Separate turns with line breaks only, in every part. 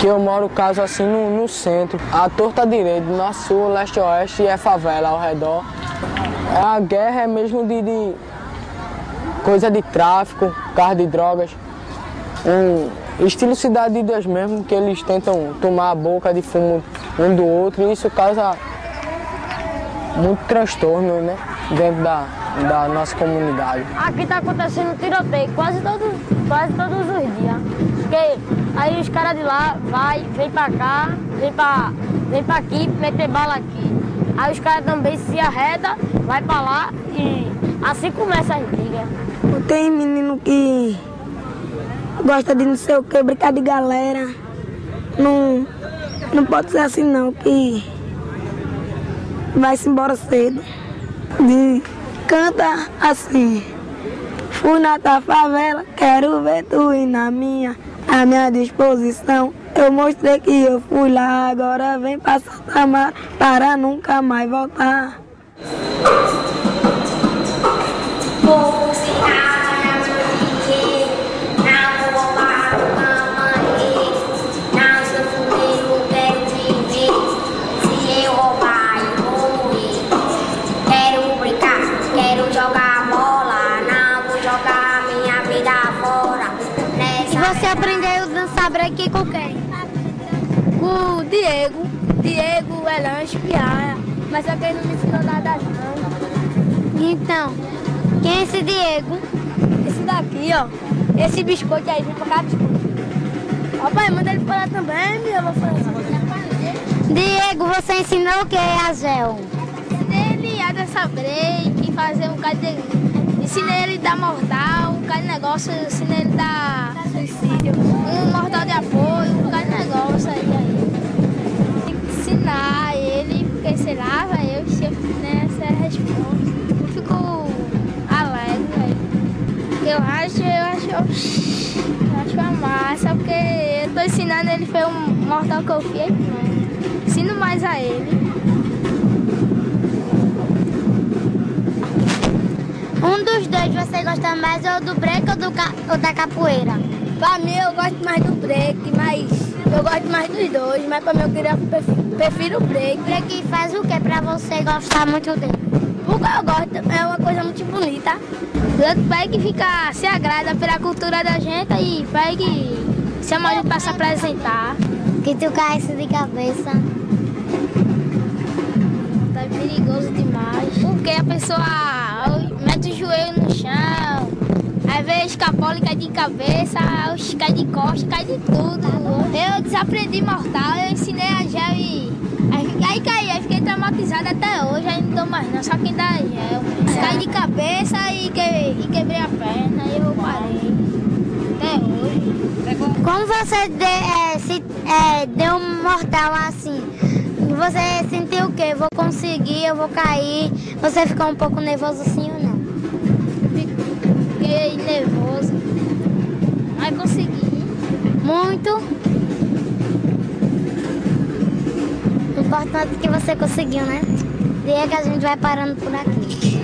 que eu moro, caso assim, no centro. A torta direita, na sul, leste, oeste e é favela ao redor. A guerra é mesmo de coisa de tráfico, carro de drogas. Estilo Cidade de Deus mesmo, que eles tentam tomar a boca de fumo um do outro e isso causa muito transtorno, né, dentro da nossa comunidade.
Aqui está acontecendo tiroteio quase todos os dias. Porque aí os caras de lá vem pra cá, vem pra aqui, meter bala aqui. Aí os caras também se arredam, vai pra lá e assim começa as brigas.
Tem menino que gosta de não sei o que, brincar de galera. Não pode ser assim não, que vai-se embora cedo. Canta assim: fui na tua favela, quero ver tu ir na minha, à minha disposição. Eu mostrei que eu fui lá, agora vem pra Santa Mara, para nunca mais voltar.
Você aprendeu a dançar break com quem?
Com o Diego. Diego é lanche, piara. Mas só que ele não me ensinou nada não.
Então, quem é esse Diego?
Esse daqui, ó. Esse biscoito aí, vem pra cá, biscoito. Ó, pai, manda ele pra lá também, meu. Eu vou fazer.
Diego, você ensinou o que a Gel?
Ensinei ele a dançar break, fazer um bocado de... Ensinei ele a dar mortal, um bocado de negócio. Ensinei ele a dar suicídio. Um mortal de apoio, um bocado de negócio aí. Tem que ensinar ele, porque sei lá, eu se eu fizer essa resposta, eu fico alegre, velho. Eu acho a massa, porque eu tô ensinando ele, foi um mortal que eu fiz, não. Ensino mais a ele.
Um dos dois você gosta mais ou do break ou da capoeira?
Pra mim eu gosto mais do break, mas eu gosto mais dos dois, mas pra mim eu prefiro o break.
O break faz o que pra você gostar muito dele?
Porque eu gosto, é uma coisa muito bonita. O break fica, se agrada pela cultura da gente e vai que chama a gente pra se apresentar.
Que tu caísse de cabeça.
Tá perigoso demais. Porque a pessoa mete o joelho no chão, aí vê escapola e cai de cabeça, cai de costa, cai de tudo. Eu desaprendi mortal, eu ensinei a gel e aí caí, aí fiquei traumatizada até hoje, aí não dou mais não, só quem dá gel. Caí de cabeça e quebrei a perna, aí eu parei. Até hoje.
Como você deu um mortal assim? Você sentiu o quê? Eu vou conseguir, eu vou cair. Você ficou um pouco nervoso sim ou não?
Fiquei nervoso, mas consegui.
Muito? O importante é que você conseguiu, né? E é que a gente vai parando por aqui.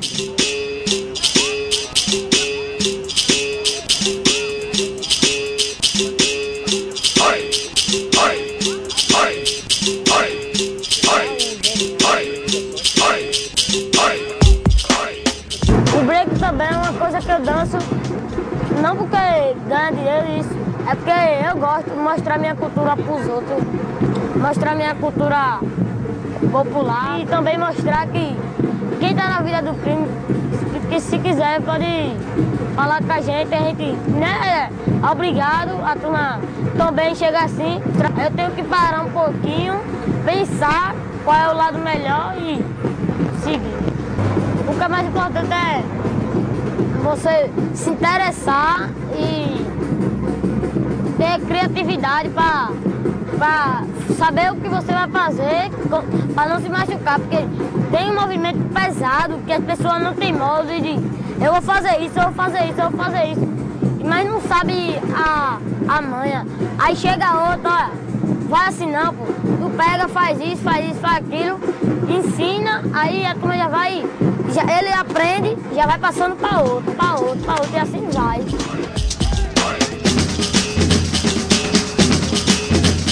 Que eu danço não porque ganha dinheiro isso, é porque eu gosto de mostrar minha cultura para os outros, mostrar minha cultura popular e também mostrar que quem está na vida do crime, que se quiser pode falar com a gente né, é obrigado, a turma também chega assim, eu tenho que parar um pouquinho, pensar qual é o lado melhor e seguir. O que é mais importante é você se interessar e ter criatividade para saber o que você vai fazer, para não se machucar, porque tem um movimento pesado que as pessoas não têm modo e dizem, eu vou fazer isso, eu vou fazer isso, eu vou fazer isso, mas não sabe a manha. Aí chega outra, olha, vai assim não, pô, tu pega, faz isso, faz aquilo, ensina, aí a turma já vai. Ele aprende, já vai passando para outro, e assim vai.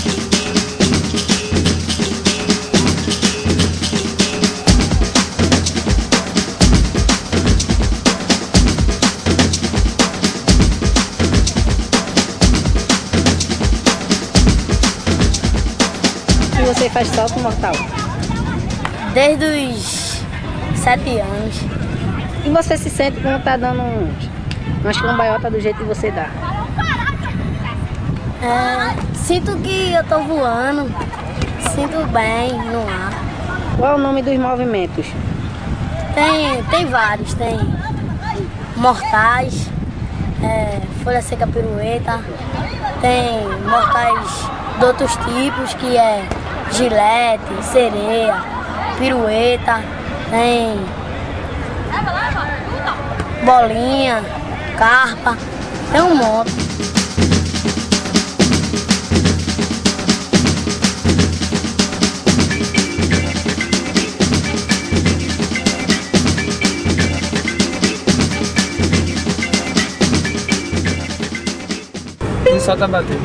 você faz salto mortal?
Desde os 7 anos.
E você se sente como tá dando umas cambalhotas do jeito que você dá?
Sinto que eu tô voando, sinto bem no ar.
Qual é o nome dos movimentos?
Tem vários, tem mortais, folha seca pirueta, tem mortais de outros tipos, que é gilete, sereia, pirueta, tem bolinha, carpa, tem um monte.
Só tá batendo.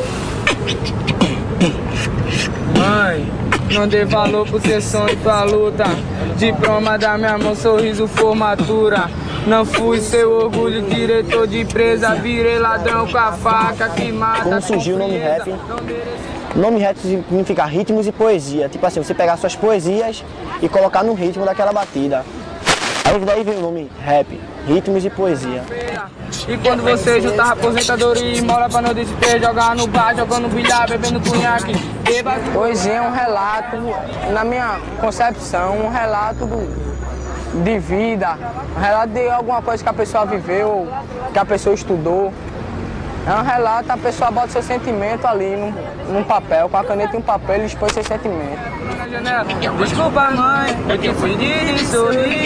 Mãe, não dê valor pro seu sonho e pra luta. Diploma da minha mão, sorriso, formatura. Não fui seu orgulho, diretor de empresa. Virei ladrão com a faca que mata.
Como surgiu o nome rap? O nome rap significa ritmos e poesia. Tipo assim, você pegar suas poesias e colocar no ritmo daquela batida. Aí daí vem o nome rap, ritmos e poesia.
E quando você juntar aposentadoria e mola pra não desistir, jogar no bar, jogando bilhar, bebendo cunhaque. Poesia é um relato, na minha concepção, um relato de vida, um relato de alguma coisa que a pessoa viveu, que a pessoa estudou. É um relato, a pessoa bota seu sentimento ali num papel, com a caneta e um papel, ele expõe seu sentimento. Desculpa, mãe, eu te pedi de sorrir.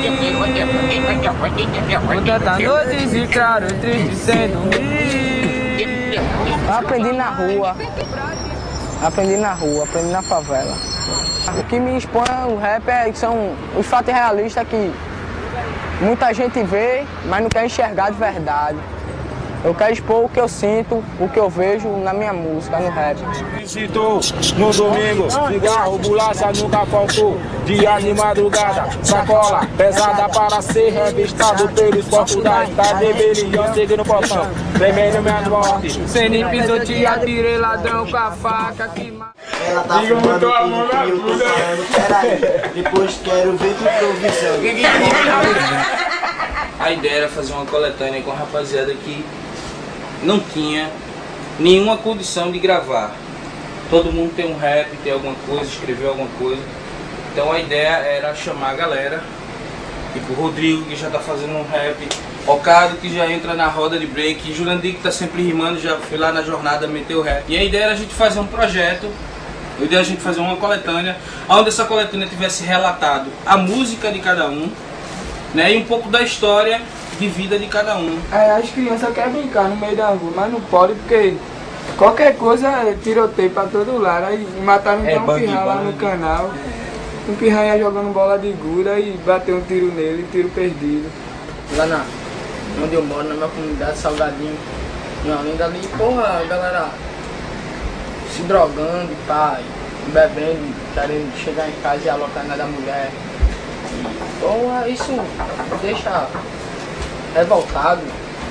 Com tantas noites e claro, triste sem dormir. Eu aprendi na rua, aprendi na favela. O que me expõe o rap são os fatos realistas que muita gente vê, mas não quer enxergar de verdade. Eu quero expor o que eu sinto, o que eu vejo na minha música, no rap.
Visitou no domingo, cigarro, bolacha nunca faltou. Dia de madrugada, sacola pesada para ser revistado pelos portugueses. Cadê Belinhão, cheguei no portão, tremendo minha morte.
Sem nem pisotear, tirei ladrão com a faca que mata.
Ela tá fumando e eu tô falando, peraí, depois quero ver tu improvisando.
A ideia era fazer uma coletânea com a rapaziada que não tinha nenhuma condição de gravar. Todo mundo tem um rap, tem alguma coisa, escreveu alguma coisa. Então a ideia era chamar a galera, tipo o Rodrigo, que já tá fazendo um rap, Ocado, que já entra na roda de break, Jurandir, que tá sempre rimando, já foi lá na jornada, meteu rap. E a ideia era a gente fazer um projeto, a ideia era a gente fazer uma coletânea, onde essa coletânea tivesse relatado a música de cada um, né, e um pouco da história de vida de cada um.
As crianças querem brincar no meio da rua, mas não pode porque qualquer coisa é tiroteio pra todo lado. Aí mataram então um pirra lá no canal. Um pirranha jogando bola de guda e bateu um tiro nele, tiro perdido. Lá onde eu moro, na minha comunidade, Salgadinho, além dali, porra, a galera se drogando, pai, bebendo, querendo chegar em casa e alocar na da mulher. Porra, isso deixa revoltado.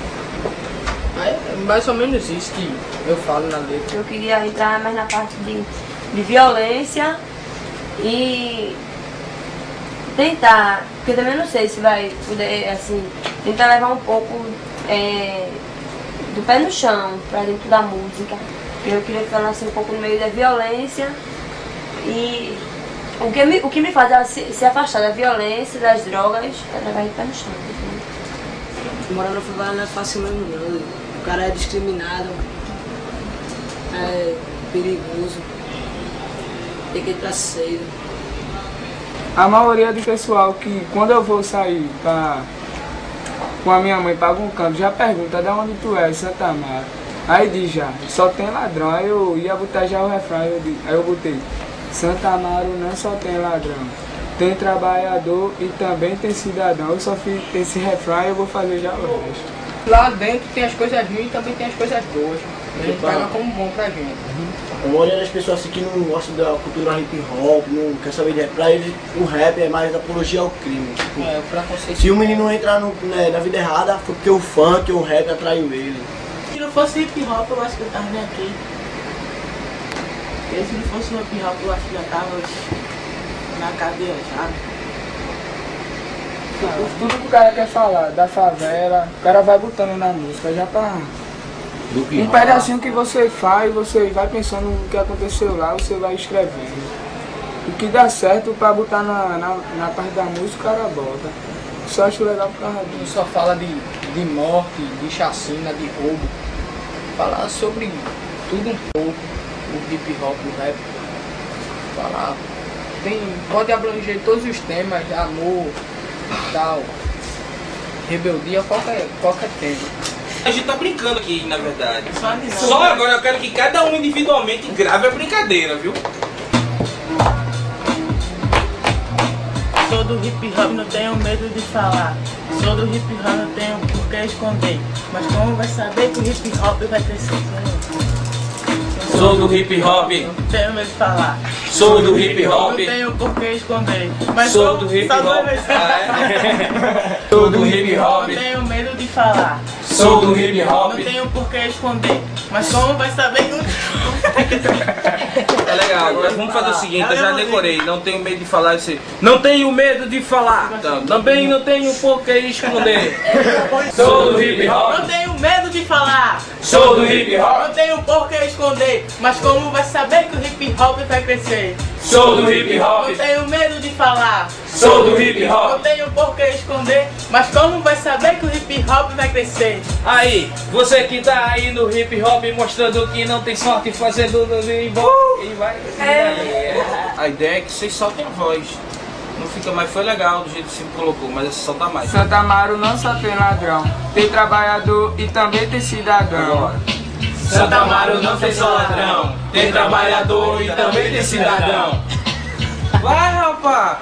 É mais ou menos isso que eu falo na letra.
Eu queria entrar mais na parte de violência e tentar, porque também não sei se vai poder, assim, tentar levar um pouco do pé no chão pra dentro da música. Eu queria falar assim, um pouco no meio da violência e o que me faz se afastar da violência, das drogas, é através do pé no chão.
Morar na favela não é fácil mesmo não. O cara é discriminado, é perigoso, tem que entrar cedo.
A maioria do pessoal que quando eu vou sair com a minha mãe para algum canto já pergunta de onde tu é, Santa Amaro. Aí diz já, só tem ladrão. Aí eu ia botar já o refrão, aí eu botei Santa Amaro não só tem ladrão, tem trabalhador e também tem cidadão. Eu só fiz esse refrão e eu vou fazer já o resto. Lá dentro tem as coisas ruins e também tem as coisas boas. A gente pega como bom pra gente.
A maioria das pessoas assim, que não gostam da cultura hip hop, não quer saber de rap, pra eles o rap é mais apologia ao crime. Tipo,
o preconceito.
Se o menino entrar na vida errada, foi porque o funk ou o rap atraiu ele.
Se não fosse hip hop, eu acho que eu tava nem aqui. E se não fosse o hip hop, eu acho que já tava na cadeia já.
Tudo que o cara quer falar da favela, o cara vai botando na música, já tá. Um pedacinho que você faz, você vai pensando no que aconteceu lá, você vai escrevendo. O que dá certo pra botar na parte da música, o cara bota. Isso eu acho legal por causa disso. Só fala de morte, de chacina, de roubo. Falar sobre tudo um pouco, o hip hop, o rap. Falar. Pode abranger todos os temas, amor, tal, rebeldia, qualquer tema.
A gente tá brincando aqui, na verdade. Só agora eu quero que cada um individualmente grave a brincadeira, viu?
Sou do hip hop, não tenho medo de falar. Sou do hip hop, não tenho por que esconder. Mas como vai saber que o hip hop vai crescer?
Sou do hip hop,
não tenho medo de falar.
Sou do hip hop,
não tenho por que esconder. Mas
sou do hip hop, sou do hip hop,
não tenho medo de falar.
Sou do hip hop,
não tenho por que esconder. Mas como vai saber que
Tá legal, agora vamos fazer o seguinte, eu já decorei, não tenho medo de falar isso. Não tenho medo de falar, também não tenho por que esconder. Sou do hip hop,
não tenho medo de falar.
Sou do hip hop,
não tenho por que esconder. Mas como vai saber que o hip hop vai crescer?
Sou do hip hop,
não tenho medo de falar.
Sou do hip hop,
não tenho por que esconder. Mas como vai saber que o hip hop vai crescer?
Aí, você que tá aí no hip hop mostrando que não tem sorte, fazendo e vai. A ideia é que vocês soltem a voz. Não fica mais, foi legal do jeito que você colocou, mas é soltar mais.
Santa Amaro não só tem ladrão, tem trabalhador e também tem cidadão.
Agora. Santa Amaro não tem só ladrão, tem trabalhador e também tem cidadão. Vai, rapaz!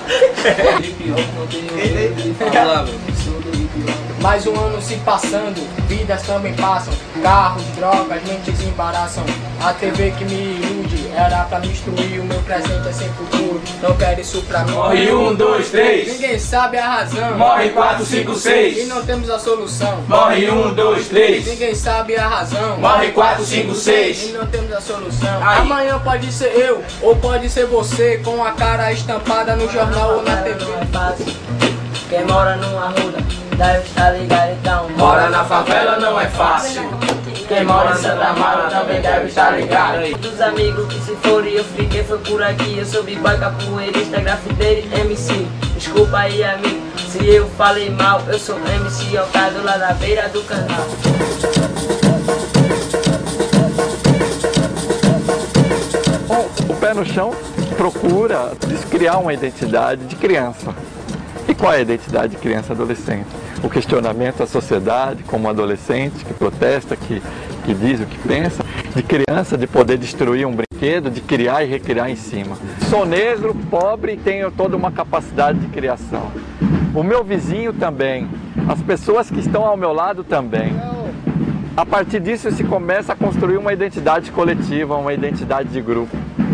Mais um ano se passando, vidas também passam. Carros, drogas, mentes embaraçam. A TV que me ilude era pra me instruir. O meu presente é sem futuro, não quero isso pra mim.
Morre 1, 2, 3.
Ninguém sabe a razão.
Morre 4, 5, 6.
E não temos a solução.
Morre 1, 2, 3.
Ninguém sabe a razão.
Morre 4, 5, 6.
E não temos a solução. Aí. Amanhã pode ser eu, ou pode ser você, com a cara estampada no jornal ou na TV.
Quem mora numa ruda deve estar ligado, então.
Mora na favela não é fácil.
Quem mora em Santa Amaro também deve estar ligado. Dos amigos que se foram e eu fiquei foi por aqui. Eu sou b-boy, capoeirista, grafiteiro e MC. Desculpa aí, amigo, se eu falei mal. Eu sou MC Ocado lá na beira do canal.
O Pé no Chão procura criar uma identidade de criança. E qual é a identidade de criança e adolescente? O questionamento à sociedade como adolescente que protesta, que diz o que pensa, de criança de poder destruir um brinquedo, de criar e recriar em cima. Sou negro, pobre e tenho toda uma capacidade de criação. O meu vizinho também, as pessoas que estão ao meu lado também. A partir disso se começa a construir uma identidade coletiva, uma identidade de grupo.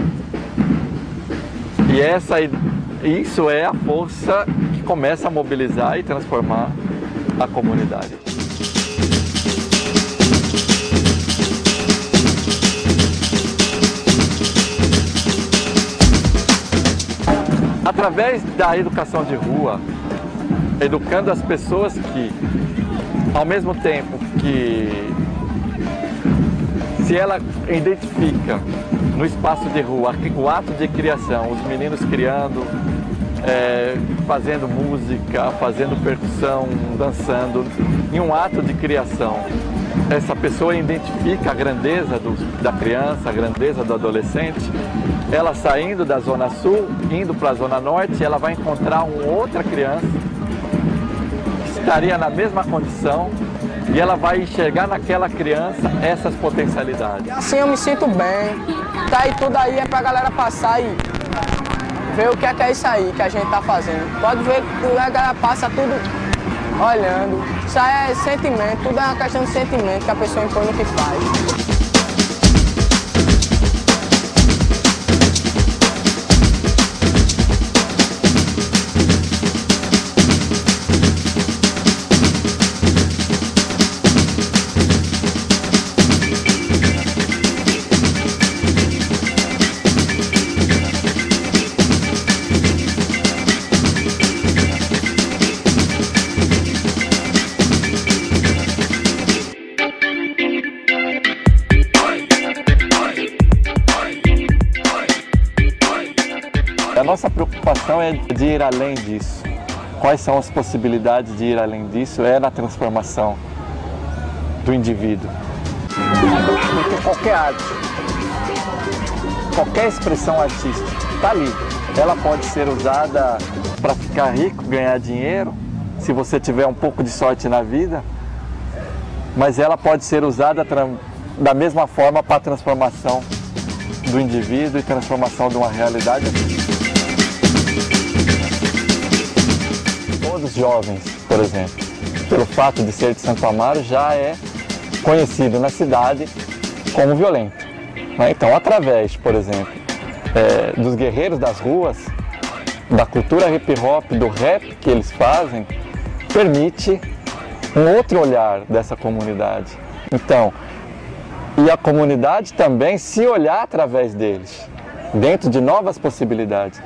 E isso é a força que começa a mobilizar e transformar a comunidade. Através da educação de rua, educando as pessoas que, ao mesmo tempo que se ela identifica no espaço de rua o ato de criação, os meninos criando, fazendo música, fazendo percussão, dançando, em um ato de criação. Essa pessoa identifica a grandeza da criança, a grandeza do adolescente. Ela saindo da Zona Sul, indo para a Zona Norte, ela vai encontrar uma outra criança que estaria na mesma condição e ela vai enxergar naquela criança essas potencialidades.
Assim eu me sinto bem. Tá aí, tudo aí é pra galera passar e ver o que é isso aí que a gente tá fazendo. Pode ver que a galera passa tudo olhando. Isso aí é sentimento, tudo é uma questão de sentimento que a pessoa impõe no que faz.
nossa preocupação é de ir além disso. Quais são as possibilidades de ir além disso? É na transformação do indivíduo. Porque qualquer arte, qualquer expressão artística está ali. Ela pode ser usada para ficar rico, ganhar dinheiro, se você tiver um pouco de sorte na vida, mas ela pode ser usada da mesma forma para a transformação do indivíduo e transformação de uma realidade. Todos os jovens, por exemplo, pelo fato de ser de Santo Amaro, já é conhecido na cidade como violento. Então, através, por exemplo, dos guerreiros das ruas, da cultura hip hop, do rap que eles fazem, permite um outro olhar dessa comunidade. Então, e a comunidade também se olhar através deles, dentro de novas possibilidades.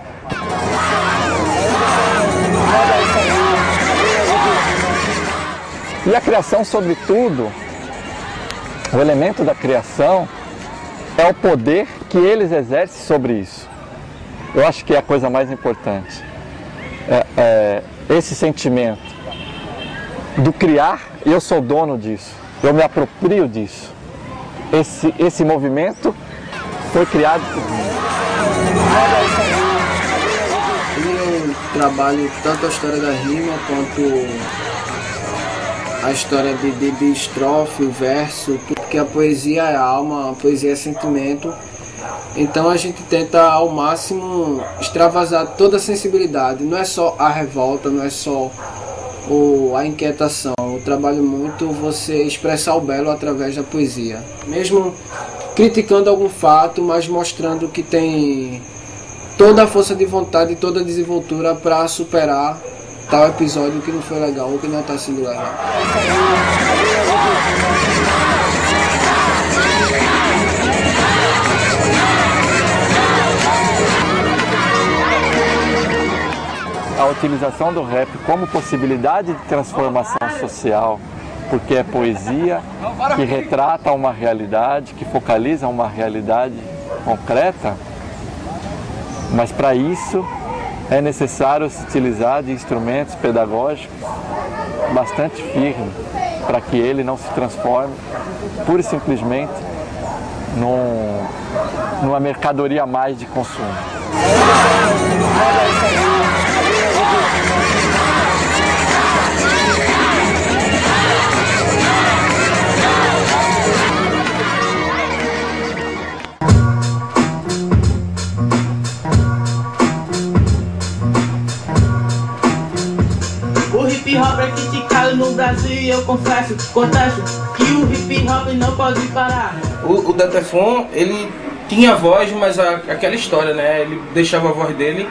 E a criação, sobretudo, o elemento da criação é o poder que eles exercem sobre isso. Eu acho que é a coisa mais importante. Esse sentimento do criar, eu sou dono disso, eu me aproprio disso. Esse movimento foi criado por mim.
Eu trabalho tanto a história da rima quanto a história de estrofe, o verso, porque a poesia é alma, a poesia é sentimento. Então a gente tenta ao máximo extravasar toda a sensibilidade. Não é só a revolta, não é só a inquietação. Eu trabalho muito você expressar o belo através da poesia. Mesmo criticando algum fato, mas mostrando que tem toda a força de vontade e toda a desenvoltura para superar tal episódio que não foi legal ou que não está sendo legal.
A utilização do rap como possibilidade de transformação social, porque é poesia que retrata uma realidade, que focaliza uma realidade concreta, mas para isso é necessário se utilizar de instrumentos pedagógicos bastante firmes, para que ele não se transforme pura e simplesmente numa mercadoria a mais de consumo.
O hip hop é criticado no Brasil e eu contesto que o hip hop não pode parar.
O Detefon, ele tinha voz, mas aquela história, né? Ele deixava a voz dele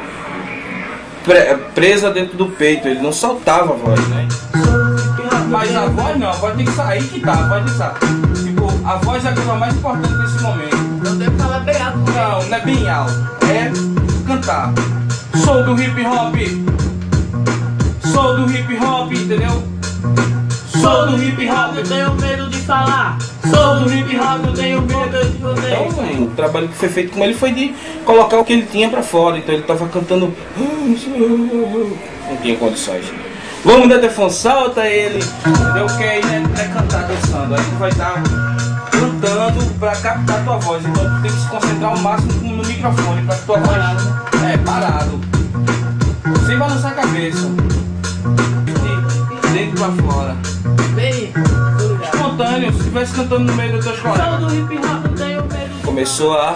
presa dentro do peito, ele não soltava a voz, né? Mas a voz não, a voz tem que sair, que tá, a voz tem que sair. Tipo, a voz é a coisa mais importante nesse momento.
Não deve falar bem alto.
Não é bem alto, é cantar. Sou do hip hop. Sou do hip hop, entendeu?
Sou do hip hop, eu tenho medo de falar. Sou do hip hop, eu tenho medo de fazer.
Então, o trabalho que foi feito com ele foi de colocar o que ele tinha pra fora. Então ele tava cantando. Não tinha condições. Vamos, Detefon, solta ele. Entendeu? Que aí não é cantar dançando. Aí tu vai estar cantando pra captar tua voz. Então tu tem que se concentrar ao máximo no microfone pra que tua voz parado. Sem balançar a cabeça. Dentro pra fora.
Bem
espontâneo, se estivesse cantando no meio dos teus colegas.
Sou do hip hop, eu tenho medo.
Começou a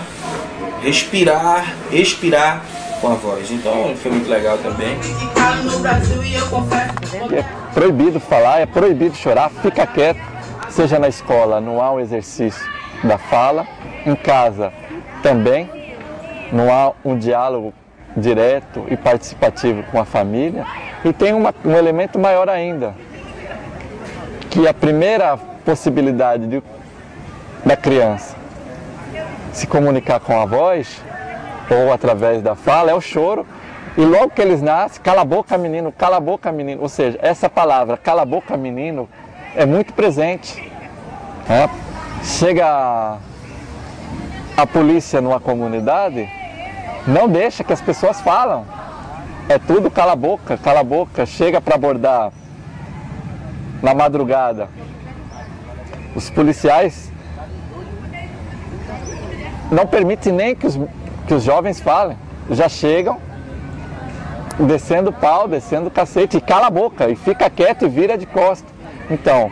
expirar com a voz. Então foi muito legal também.
Criticado no Brasil e eu confesso.
É proibido falar, é proibido chorar, fica quieto, seja na escola, não há um exercício da fala, em casa também, não há um diálogo direto e participativo com a família. E tem um elemento maior ainda, que a primeira possibilidade da criança se comunicar com a voz, ou através da fala, é o choro. E logo que eles nascem, cala a boca menino, cala a boca menino. Ou seja, essa palavra, cala a boca menino, é muito presente. Chega a polícia numa comunidade, Não deixa que as pessoas falam. É tudo cala a boca, chega para abordar na madrugada. Os policiais não permitem nem que os jovens falem. Já chegam descendo pau, descendo cacete, e cala a boca, e fica quieto e vira de costas. Então,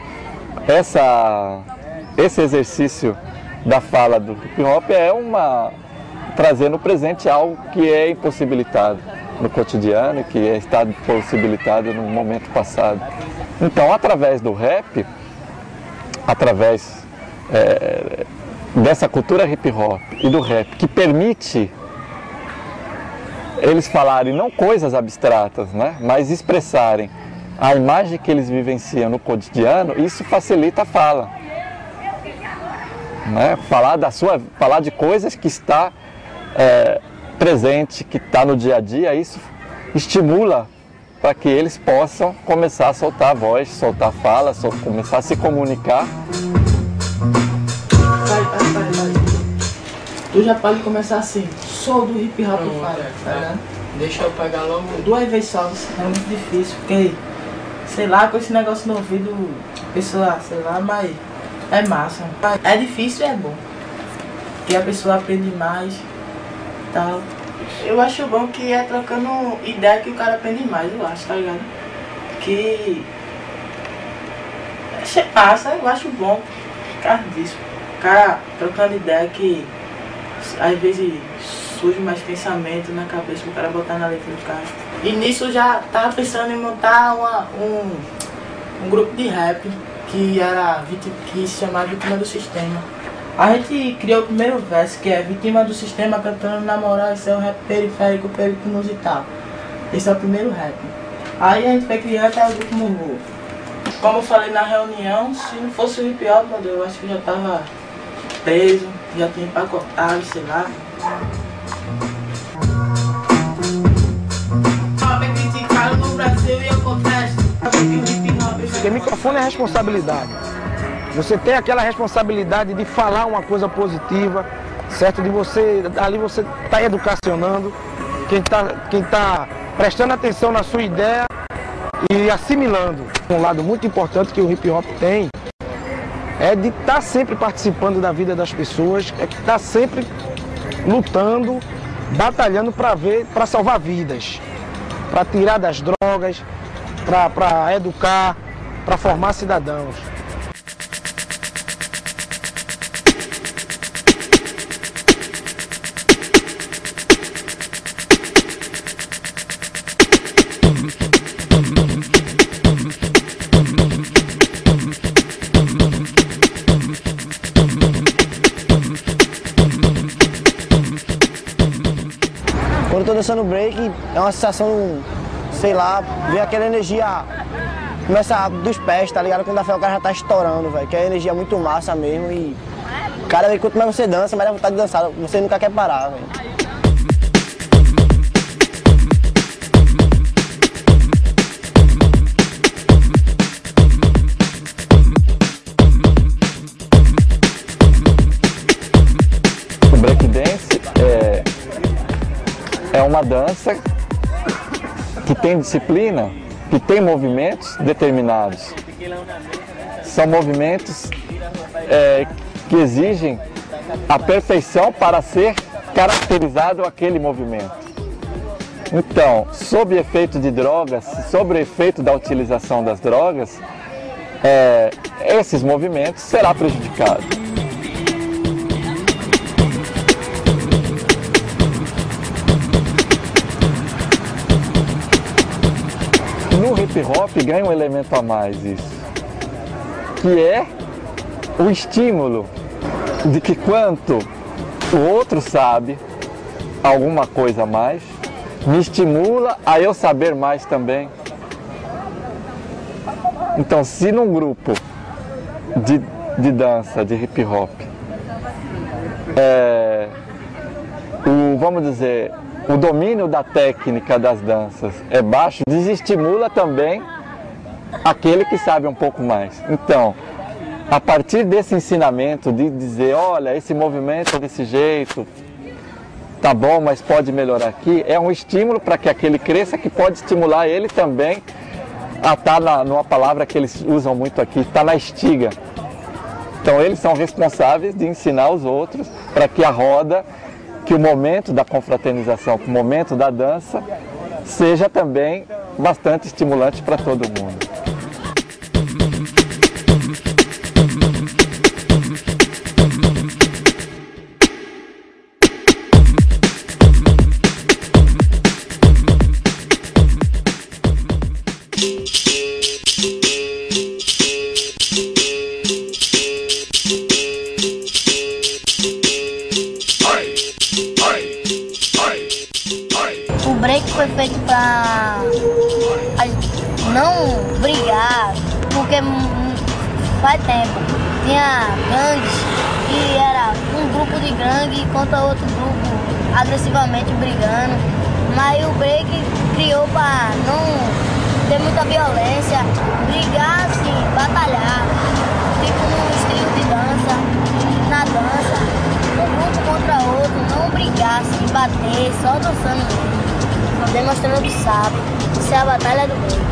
esse exercício da fala do hip hop é trazer no presente algo que é impossibilitado no cotidiano e que está possibilitado no momento passado. Então, através do rap, através dessa cultura hip hop e do rap, que permite eles falarem não coisas abstratas, né, mas expressarem a imagem que eles vivenciam no cotidiano, isso facilita a fala. Né? Falar de coisas que está presente, que está no dia a dia, isso estimula para que eles possam começar a soltar a voz, soltar a fala, começar a se comunicar.
Tu já pode começar assim, sou do hip hop, tá ligado?
Deixa eu pegar logo.
2 vezes só, é muito difícil, porque, sei lá, com esse negócio no ouvido, a pessoa, sei lá, mas é massa. É difícil e é bom, porque a pessoa aprende mais e tal. Eu acho bom que é trocando ideia que o cara aprende mais, eu acho, tá ligado? Que você passa, eu acho bom por causa disso. O cara trocando ideia que às vezes surge mais pensamento na cabeça pro cara botar na letra do cara. E nisso já tava pensando em montar um grupo de rap que se chamava Vítima do Sistema. A gente criou o primeiro verso, que é Vítima do Sistema cantando na moral, esse é o rap periférico, perigo inusital. Esse é o primeiro rap. Aí a gente foi criando até o grupo Murmur. Como eu falei na reunião, se não fosse o hip hop, meu Deus, eu acho que já tava preso, já tinha empacotado, sei lá.
Porque microfone é responsabilidade. Você tem aquela responsabilidade de falar uma coisa positiva, certo? De você, ali você está educacionando, quem tá prestando atenção na sua ideia e assimilando. Um lado muito importante que o hip hop tem é de estar sempre participando da vida das pessoas, é que está sempre lutando, batalhando para salvar vidas, para tirar das drogas, para educar, para formar cidadãos.
Quando eu tô dançando break, é uma sensação, sei lá, vem aquela energia, começa dos pés, tá ligado? Quando a fé o cara já tá estourando, velho, que é energia muito massa mesmo e cada vez quanto mais você dança, mais dá vontade de dançar, você nunca quer parar, velho.
O breakdance é uma dança que tem disciplina, que tem movimentos determinados. São movimentos que exigem a perfeição para ser caracterizado aquele movimento. Então, sob efeito de drogas, sob o efeito da utilização das drogas, esses movimentos será prejudicado. No hip hop ganha um elemento a mais isso, que é o estímulo de que quanto o outro sabe alguma coisa a mais, me estimula a eu saber mais também. Então, se num grupo de dança, de hip hop, vamos dizer, o domínio da técnica das danças é baixo, desestimula também aquele que sabe um pouco mais. Então, a partir desse ensinamento de dizer, olha, esse movimento é desse jeito, tá bom, mas pode melhorar aqui, é um estímulo para que aquele cresça, que pode estimular ele também a estar numa palavra que eles usam muito aqui, está na estiga. Então eles são responsáveis de ensinar os outros para que a roda, que o momento da confraternização, que o momento da dança, seja também bastante estimulante para todo mundo.
O break foi feito para não brigar, porque faz tempo tinha gangues que era um grupo de gangue contra outro grupo agressivamente brigando, mas o break criou para não ter muita violência, brigar assim, batalhar, tipo num estilo de dança, na dança, um grupo contra outro, não brigar, se bater, só dançando mesmo, demonstrando que sabe. Isso é a batalha do break.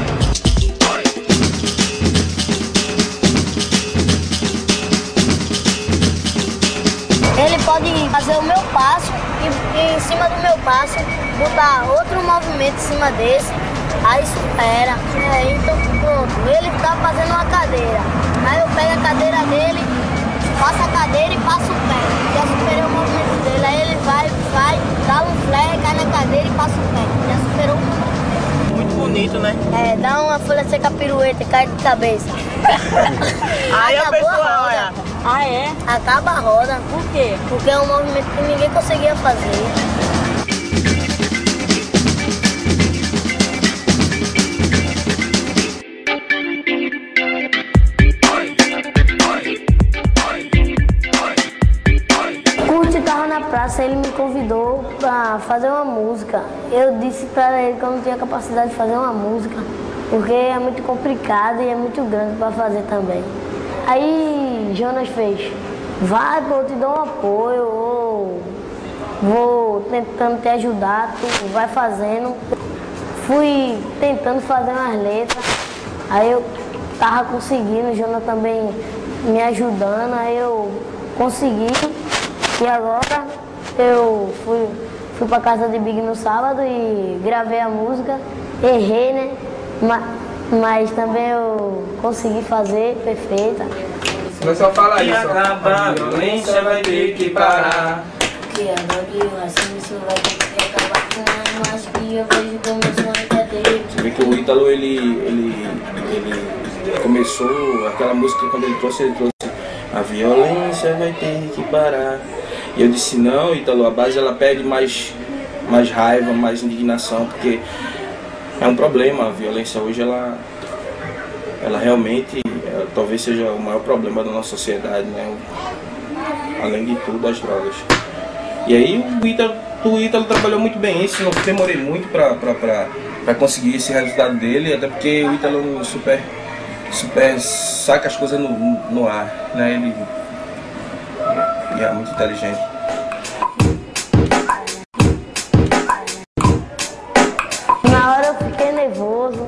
Ele pode fazer o meu passo e em cima do meu passo botar outro movimento em cima desse, aí supera. Então pronto, ele tá fazendo uma cadeira, aí eu pego a cadeira dele, passo a cadeira e passo o pé. Já superei o movimento dele, aí ele vai, dá um flare, cai na cadeira e passa o pé. Já superou o movimento.
Muito bonito, né?
É, dá uma folha seca pirueta e cai de cabeça.
Aí a
Acabou
pessoa,
roda.
olha.
Ah, é?
Acaba a roda.
Por quê?
Porque é um movimento que ninguém conseguia fazer. Na praça ele me convidou para fazer uma música. Eu disse para ele que eu não tinha capacidade de fazer uma música, porque é muito complicado e é muito grande para fazer também. Aí Jonas fez, vai pô, eu te dou um apoio, ou vou tentando te ajudar, tu vai fazendo. Fui tentando fazer umas letras, aí eu tava conseguindo, o Jonas também me ajudando, aí eu consegui. E agora eu fui pra casa de Big no sábado e gravei a música, errei, né? Mas também eu consegui fazer perfeita.
Você só fala isso. E acabar, a violência vai ter que parar.
Que agora o racismo isso vai ter que acabar com mais que eu vejo como eu sou entender.
Você vê que o Ítalo, ele começou aquela música quando ele trouxe a violência vai ter que parar. E eu disse, não, Ítalo, a base ela pede mais raiva, mais indignação, porque é um problema. A violência hoje, ela realmente, talvez seja o maior problema da nossa sociedade, né? Além de tudo, as drogas. E aí o Ítalo trabalhou muito bem isso, não demorei muito para conseguir esse resultado dele, até porque o Ítalo super saca as coisas no ar, né? Ele é muito inteligente.
Na hora eu fiquei nervoso,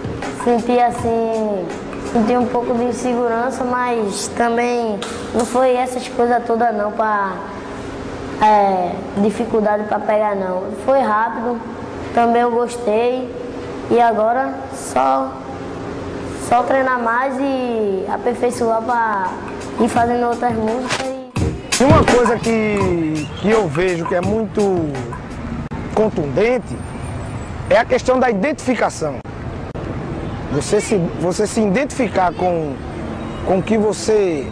senti um pouco de insegurança, mas também não foi essas coisas todas não, dificuldade para pegar não. Foi rápido, também eu gostei e agora só treinar mais e aperfeiçoar para ir fazendo outras músicas.
E uma coisa que eu vejo que é muito contundente é a questão da identificação. Você se identificar com o que você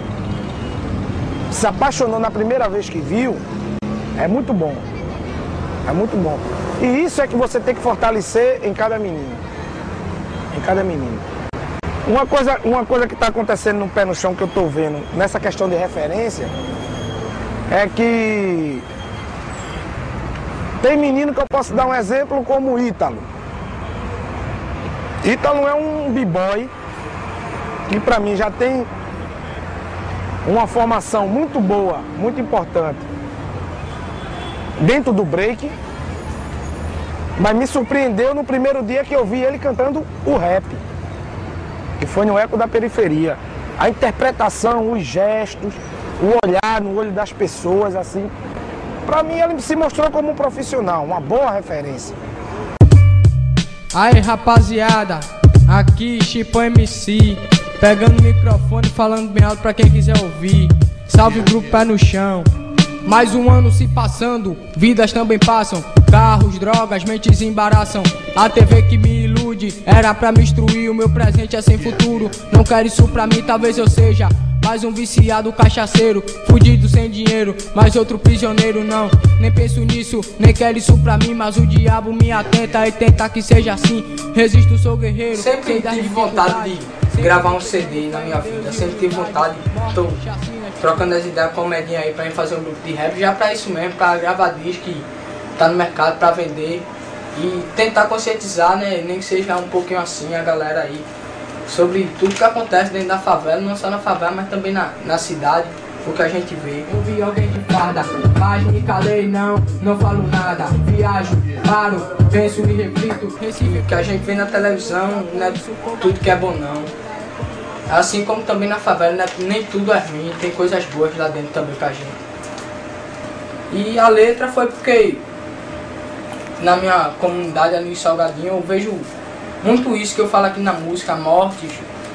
se apaixonou na primeira vez que viu, é muito bom. É muito bom. E isso é que você tem que fortalecer em cada menino. Em cada menino. Uma coisa que está acontecendo no Pé no Chão, que eu estou vendo nessa questão de referência, é que tem menino que eu posso dar um exemplo como o Ítalo. Ítalo é um b-boy que para mim já tem uma formação muito boa, muito importante. dentro do break, mas me surpreendeu no primeiro dia que eu vi ele cantando o rap, que foi no Eco da Periferia. A interpretação, os gestos, o olhar no olho das pessoas, assim, pra mim ele se mostrou como um profissional, uma boa referência.
Aí rapaziada, aqui Chipão MC, pegando o microfone, falando bem alto pra quem quiser ouvir. Salve o grupo Pé no Chão. Mais um ano se passando, vidas também passam. Carros, drogas, mentes embaraçam. A TV que me ilude era pra me instruir. O meu presente é sem futuro, não quero isso pra mim. Talvez eu seja mais um viciado cachaceiro, fudido sem dinheiro, mais outro prisioneiro. Não, nem penso nisso, nem quero isso pra mim. Mas o diabo me atenta e tenta que seja assim. Resisto, sou guerreiro. Sempre tive vontade de gravar um CD na minha vida. Sempre tive vontade, tô trocando as ideias com o Medinho aí pra gente fazer um grupo de rap. Já pra isso mesmo, pra gravar disco e tá no mercado pra vender. E tentar conscientizar, né, nem que seja um pouquinho assim, a galera aí, sobre tudo que acontece dentro da favela, não só na favela, mas também na cidade, o que a gente vê. Eu vi alguém de farda, mas me calei, não falo nada. Viajo, paro, penso e reflito. E o que a gente vê na televisão, não é tudo que é bom não. Assim como também na favela, né, nem tudo é ruim, tem coisas boas lá dentro também pra gente. E a letra foi porque na minha comunidade ali em Salgadinho eu vejo muito isso que eu falo aqui na música, mortes,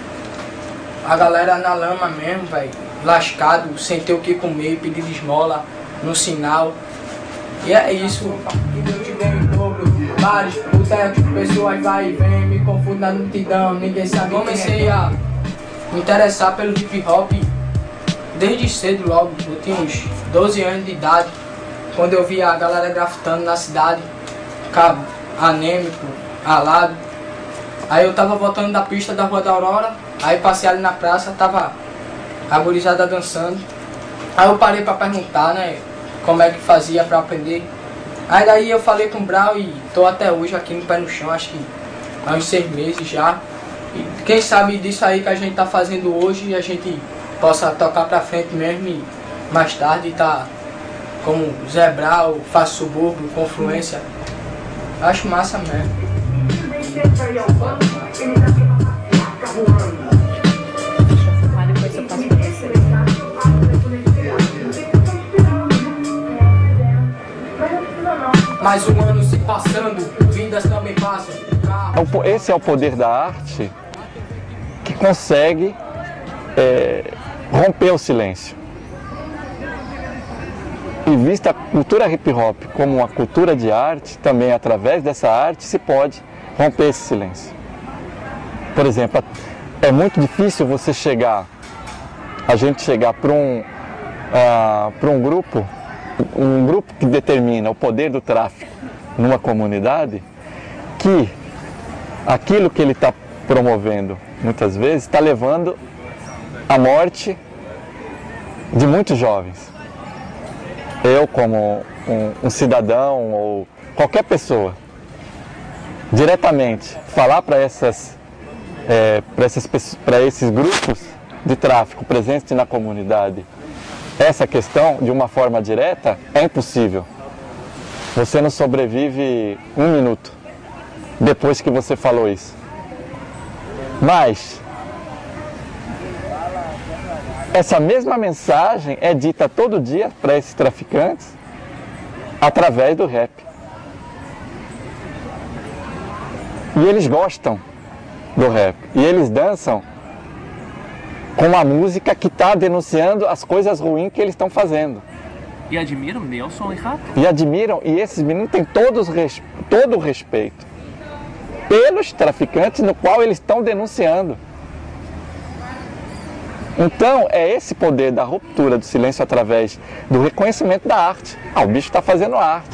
a galera na lama mesmo, velho, lascado, sem ter o que comer, pedindo esmola no sinal. E é isso, que Deus te dê em dobro, bares, botecos, pessoas vai e vem, me confundo na multidão, ninguém sabe. Comecei a me interessar pelo hip hop desde cedo logo, eu tinha uns 12 anos de idade, quando eu via a galera grafitando na cidade, cabo, anêmico, alado. Aí eu tava voltando da pista da Rua da Aurora, aí passei ali na praça, tava a gurizada dançando. Aí eu parei pra perguntar, né, como é que fazia pra aprender. Aí daí eu falei com o Brau e tô até hoje aqui no Pé no Chão, acho que há uns 6 meses já. E quem sabe disso aí que a gente tá fazendo hoje, a gente possa tocar pra frente mesmo e mais tarde tá como Zé Brau, Fácil Subúrbio, Confluência. Acho massa mesmo. Mais um ano se passando, vidas também passam.
Esse é o poder da arte que consegue romper o silêncio. E vista a cultura hip hop como uma cultura de arte, também através dessa arte se pode romper esse silêncio. Por exemplo, é muito difícil você a gente chegar para um grupo que determina o poder do tráfico numa comunidade, que aquilo que ele está promovendo, muitas vezes, está levando à morte de muitos jovens. Eu, como um cidadão ou qualquer pessoa, diretamente falar para esses grupos de tráfico presentes na comunidade essa questão de uma forma direta é impossível. Você não sobrevive 1 minuto depois que você falou isso. Mas essa mesma mensagem é dita todo dia para esses traficantes através do rap. E eles gostam do rap. E eles dançam com uma música que está denunciando as coisas ruins que eles estão fazendo.
E admiram Nelson e Rato?
E admiram, e esses meninos têm todo o respeito pelos traficantes no qual eles estão denunciando. Então, é esse poder da ruptura do silêncio através do reconhecimento da arte. O bicho está fazendo arte.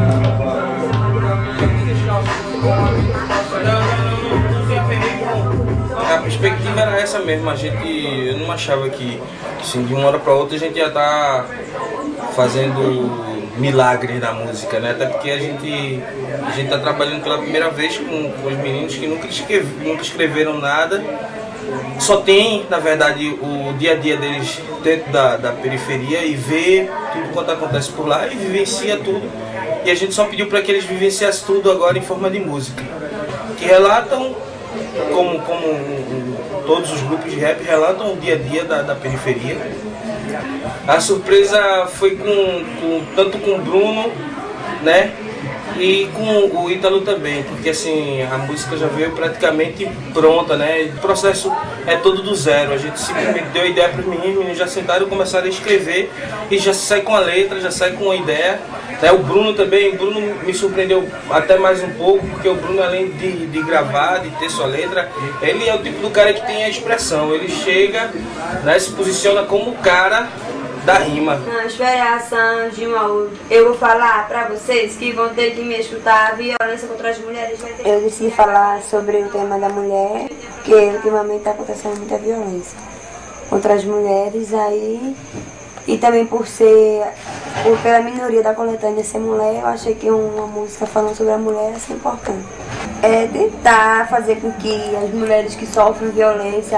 A perspectiva era essa mesmo, eu não achava que assim, de uma hora para outra a gente ia estar fazendo milagres na música, né? Até porque a gente está trabalhando pela primeira vez com os meninos que nunca escreveram nada, só tem, na verdade, o dia a dia deles dentro da periferia e vê tudo quanto acontece por lá e vivencia tudo. E a gente só pediu para que eles vivenciassem tudo agora em forma de música. Que relatam, como todos os grupos de rap relatam o dia a dia da periferia. A surpresa foi tanto com o Bruno, né? E com o Ítalo também, porque assim, a música já veio praticamente pronta, né? O processo é todo do zero. A gente simplesmente deu a ideia para os meninos já sentaram e começaram a escrever e já sai com a letra, já sai com a ideia. O Bruno também, o Bruno me surpreendeu até mais um pouco, porque o Bruno, além de gravar, de ter sua letra, ele é o tipo do cara que tem a expressão. Ele chega, né, se posiciona como o cara da rima.
Na inspiração de uma outra, eu vou falar pra vocês que vão ter que me escutar. A violência contra as mulheres vai ter...
Eu decidi falar sobre o tema da mulher, porque ultimamente está acontecendo muita violência contra as mulheres aí. E também pela minoria da coletânea ser mulher, eu achei que uma música falando sobre a mulher ia ser importante. É tentar fazer com que as mulheres que sofrem violência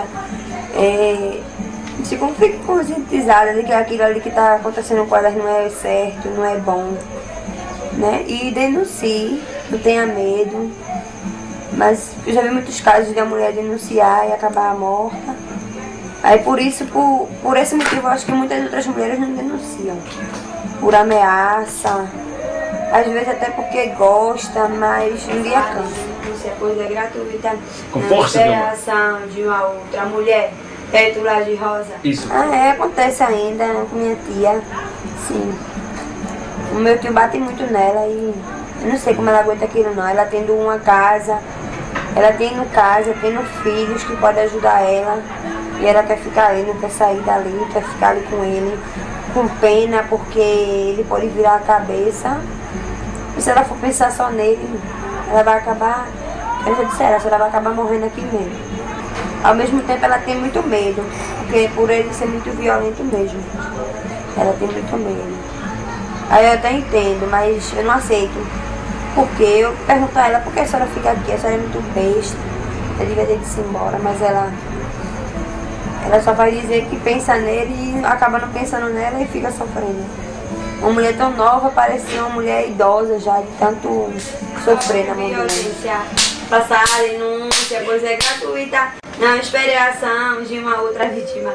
fiquem conscientizadas de que aquilo ali que está acontecendo com elas não é certo, não é bom, né? E denuncie, não tenha medo. Mas eu já vi muitos casos de a mulher denunciar e acabar morta. Aí por isso, por esse motivo, eu acho que muitas outras mulheres não denunciam. Por ameaça, às vezes até porque gosta, mas um dia cansa. Se a coisa é gratuita,
com força,
reação de uma outra mulher, pétula de rosa.
Isso.
Acontece ainda com minha tia, sim. O meu tio bate muito nela e eu não sei como ela aguenta aquilo não. Ela tendo uma casa, ela tendo filhos que podem ajudar ela. E ela quer ficar ali, não quer sair dali, quer ficar ali com ele, com pena, porque ele pode virar a cabeça. E se ela for pensar só nele, ela vai acabar, eu já disse ela vai acabar morrendo aqui mesmo. Ao mesmo tempo ela tem muito medo, porque por ele ser muito violento mesmo. Ela tem muito medo. Aí eu até entendo, mas eu não aceito. Porque eu pergunto a ela, por que a senhora fica aqui? A senhora é muito besta, eu devia ter ido embora, mas ela só vai dizer que pensa nele e acaba não pensando nela e fica sofrendo. Uma mulher tão nova parecia uma mulher idosa já, de tanto sofrer na mão dela.
Violência, passar a denúncia, coisa é gratuita, não espere a ação de uma outra vítima.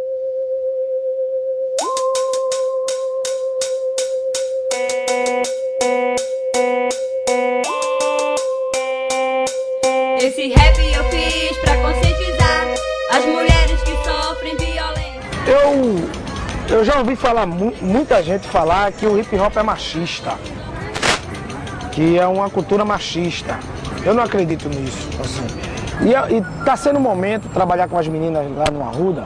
Esse rap eu fiz pra conscientizar as mulheres que sofrem violência.
Eu já ouvi falar, muita gente falar que o hip hop é machista, que é uma cultura machista. Eu não acredito nisso, assim. E tá sendo o momento de trabalhar com as meninas lá no Arruda,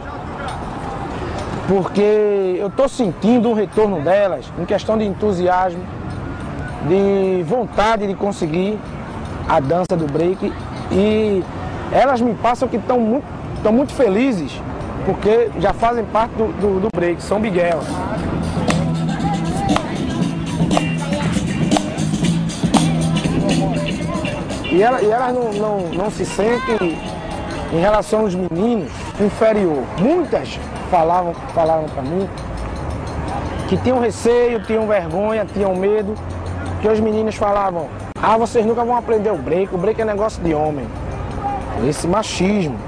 porque eu tô sentindo um retorno delas em questão de entusiasmo, de vontade de conseguir a dança do break, e elas me passam que estão muito felizes, porque já fazem parte do break, São Miguel. E elas não se sentem, em relação aos meninos, inferior. Muitas falaram para mim que tinham receio, tinham vergonha, tinham medo, que os meninos falavam: ah, vocês nunca vão aprender o break é negócio de homem. Esse machismo,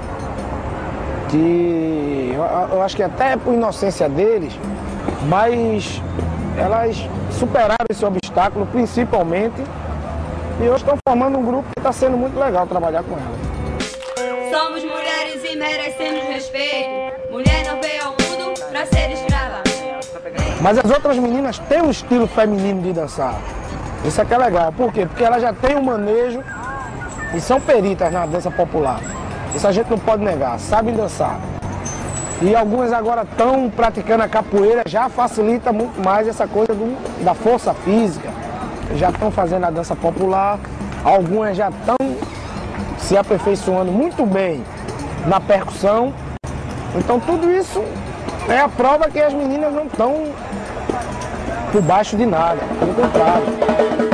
que eu acho que até por inocência deles, mas elas superaram esse obstáculo principalmente, e hoje estão formando um grupo que está sendo muito legal trabalhar com elas.
Somos mulheres e merecemos respeito. Mulher não veio ao mundo pra ser escrava.
Mas as outras meninas têm um estilo feminino de dançar. Isso aqui é legal. Por quê? Porque elas já têm um manejo e são peritas na dança popular. Isso a gente não pode negar, sabem dançar. E algumas agora estão praticando a capoeira, já facilita muito mais essa coisa da força física. Já estão fazendo a dança popular, algumas já estão se aperfeiçoando muito bem na percussão. Então tudo isso é a prova que as meninas não estão por baixo de nada, pelo contrário.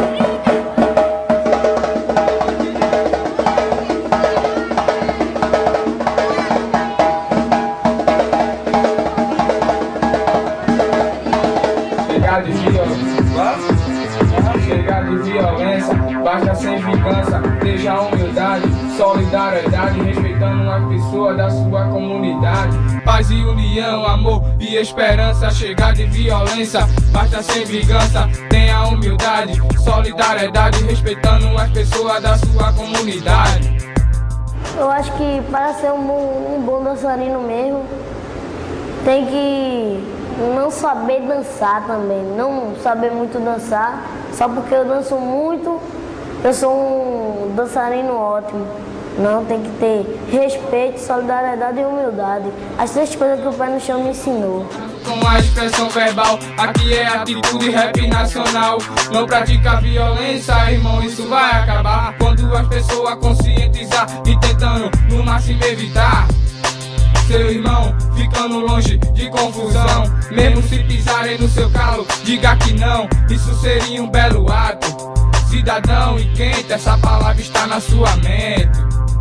chegar de violência. Chegar de violência, basta sem vingança, seja humildade, solidariedade, respeitando as pessoas da sua comunidade. Paz e união, amor e esperança, chegar de violência, basta sem vingança, tenha humildade, solidariedade, respeitando as pessoas da sua comunidade.
Eu acho que para ser um bom dançarino mesmo, tem que não saber dançar também, não saber muito dançar, só porque eu danço muito, eu sou um dançarino ótimo. Não, tem que ter respeito, solidariedade e humildade. As 3 coisas que o Pé no Chão me ensinou.
Com a expressão verbal, aqui é atitude rap nacional. Não pratica violência, irmão, isso vai acabar quando as pessoas conscientizar e tentando no máximo evitar. Seu irmão, ficando longe de confusão. Mesmo se pisarem no seu calo, diga que não, isso seria um belo ato. Cidadão e quente, essa palavra está na sua mente.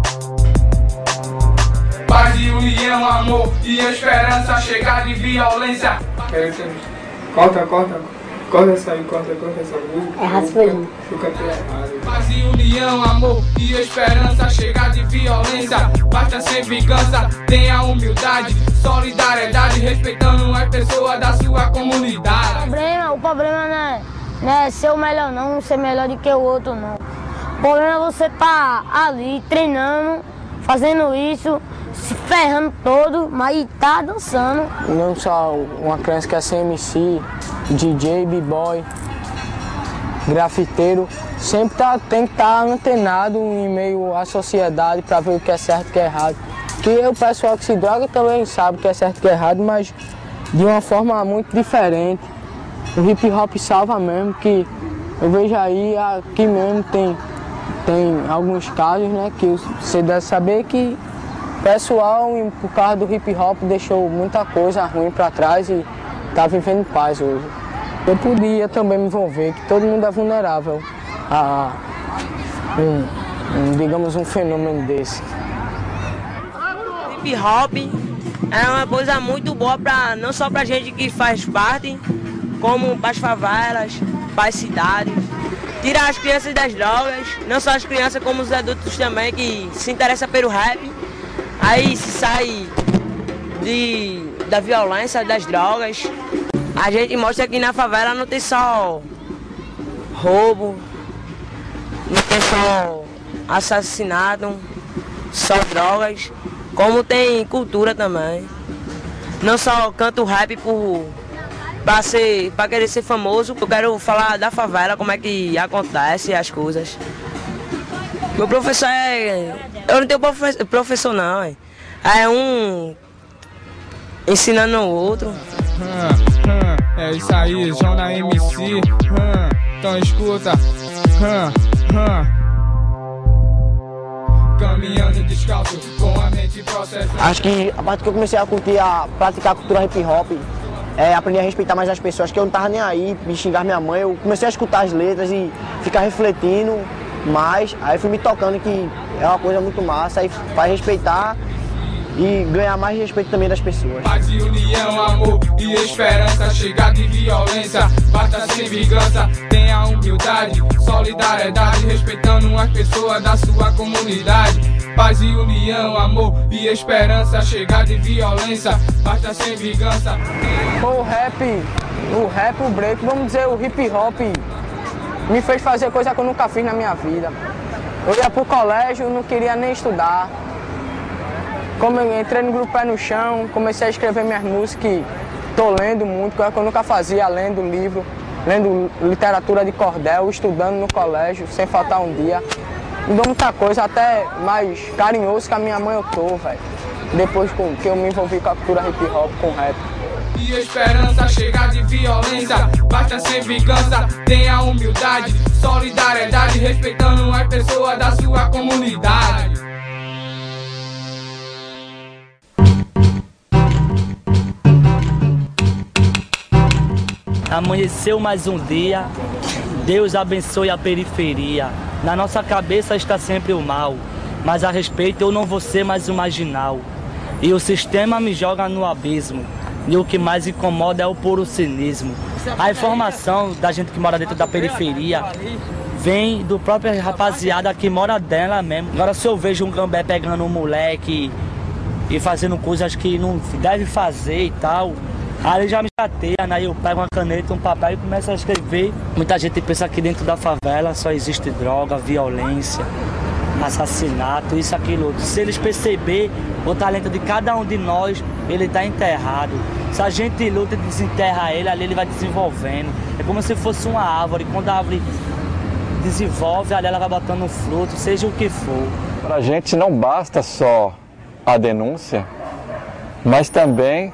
Paz e união, amor e esperança, chegar de violência. Corta essa música.
É racismo.
Paz e união, amor e esperança, chegar de violência, basta sem vingança, tenha humildade, solidariedade, respeitando as pessoas da sua comunidade.
O problema não é ser o melhor não ser melhor do que o outro não. O problema é você estar ali treinando, fazendo isso, se ferrando todo, mas tá dançando.
Não só uma criança que é ser MC, DJ, b-boy, grafiteiro, sempre tem que estar antenado em meio à sociedade para ver o que é certo e o que é errado. Porque o pessoal que se droga também sabe o que é certo e o que é errado, mas de uma forma muito diferente. O hip hop salva mesmo, que eu vejo aí, aqui mesmo tem alguns casos, né, que você deve saber que o pessoal, por causa do hip hop, deixou muita coisa ruim para trás e tá vivendo paz hoje. Eu podia também me envolver, que todo mundo é vulnerável a digamos, um fenômeno desse.
Hip hop é uma coisa muito boa não só pra gente que faz parte, como para as favelas, para as cidades. Tirar as crianças das drogas, não só as crianças como os adultos também que se interessam pelo rap. Aí se sai da violência, das drogas. A gente mostra que na favela não tem só roubo, não tem só assassinato, só drogas, como tem cultura também. Não só canto rap pra querer ser famoso, eu quero falar da favela, como é que acontece as coisas. Meu professor eu não tenho professor não, é um ensinando o outro.
É isso aí, Jona MC, então escuta, caminhando descalço, com a mente processando.
Acho que a partir que eu comecei a praticar a cultura hip hop, aprendi a respeitar mais as pessoas, que eu não tava nem aí, me xingar minha mãe, eu comecei a escutar as letras e ficar refletindo mais, aí fui me tocando que é uma coisa muito massa, aí faz respeitar e ganhar mais respeito também das pessoas.
Paz e união, amor e esperança, chegar de violência, basta sem vingança, tenha humildade, solidariedade, respeitando as pessoas da sua comunidade. Paz e união, amor e esperança, chegar de violência, basta sem vingança.
O rap, o break, vamos dizer, o hip hop me fez fazer coisa que eu nunca fiz na minha vida. Eu ia pro colégio, não queria nem estudar. Como eu entrei no grupo Pé no Chão, comecei a escrever minhas músicas e tô lendo muito, coisa que eu nunca fazia, lendo livro, lendo literatura de cordel, estudando no colégio, sem faltar um dia. Mudou muita coisa, até mais carinhoso que a minha mãe eu tô, velho. Depois que eu me envolvi com a cultura hip hop, com rap.
E esperança, chegar de violência, basta sem vingança, tenha humildade, solidariedade, respeitando as pessoas da sua comunidade.
Amanheceu mais um dia, Deus abençoe a periferia. Na nossa cabeça está sempre o mal, mas a respeito eu não vou ser mais um marginal. E o sistema me joga no abismo, E o que mais incomoda é o puro cinismo. A informação da gente que mora dentro da periferia vem do próprio rapaziada que mora dela mesmo. Agora, se eu vejo um gambé pegando um moleque e fazendo coisas que não deve fazer e tal, aí já me chateia, né? Eu pego uma caneta, um papel e começo a escrever. Muita gente pensa que dentro da favela só existe droga, violência, assassinato, isso, aquilo, outro. Se eles perceberem o talento de cada um de nós, ele está enterrado. Se a gente luta e desenterra ele, ali ele vai desenvolvendo. É como se fosse uma árvore. Quando a árvore desenvolve, ali ela vai botando fruto, seja o que for.
Para a gente não basta só a denúncia, mas também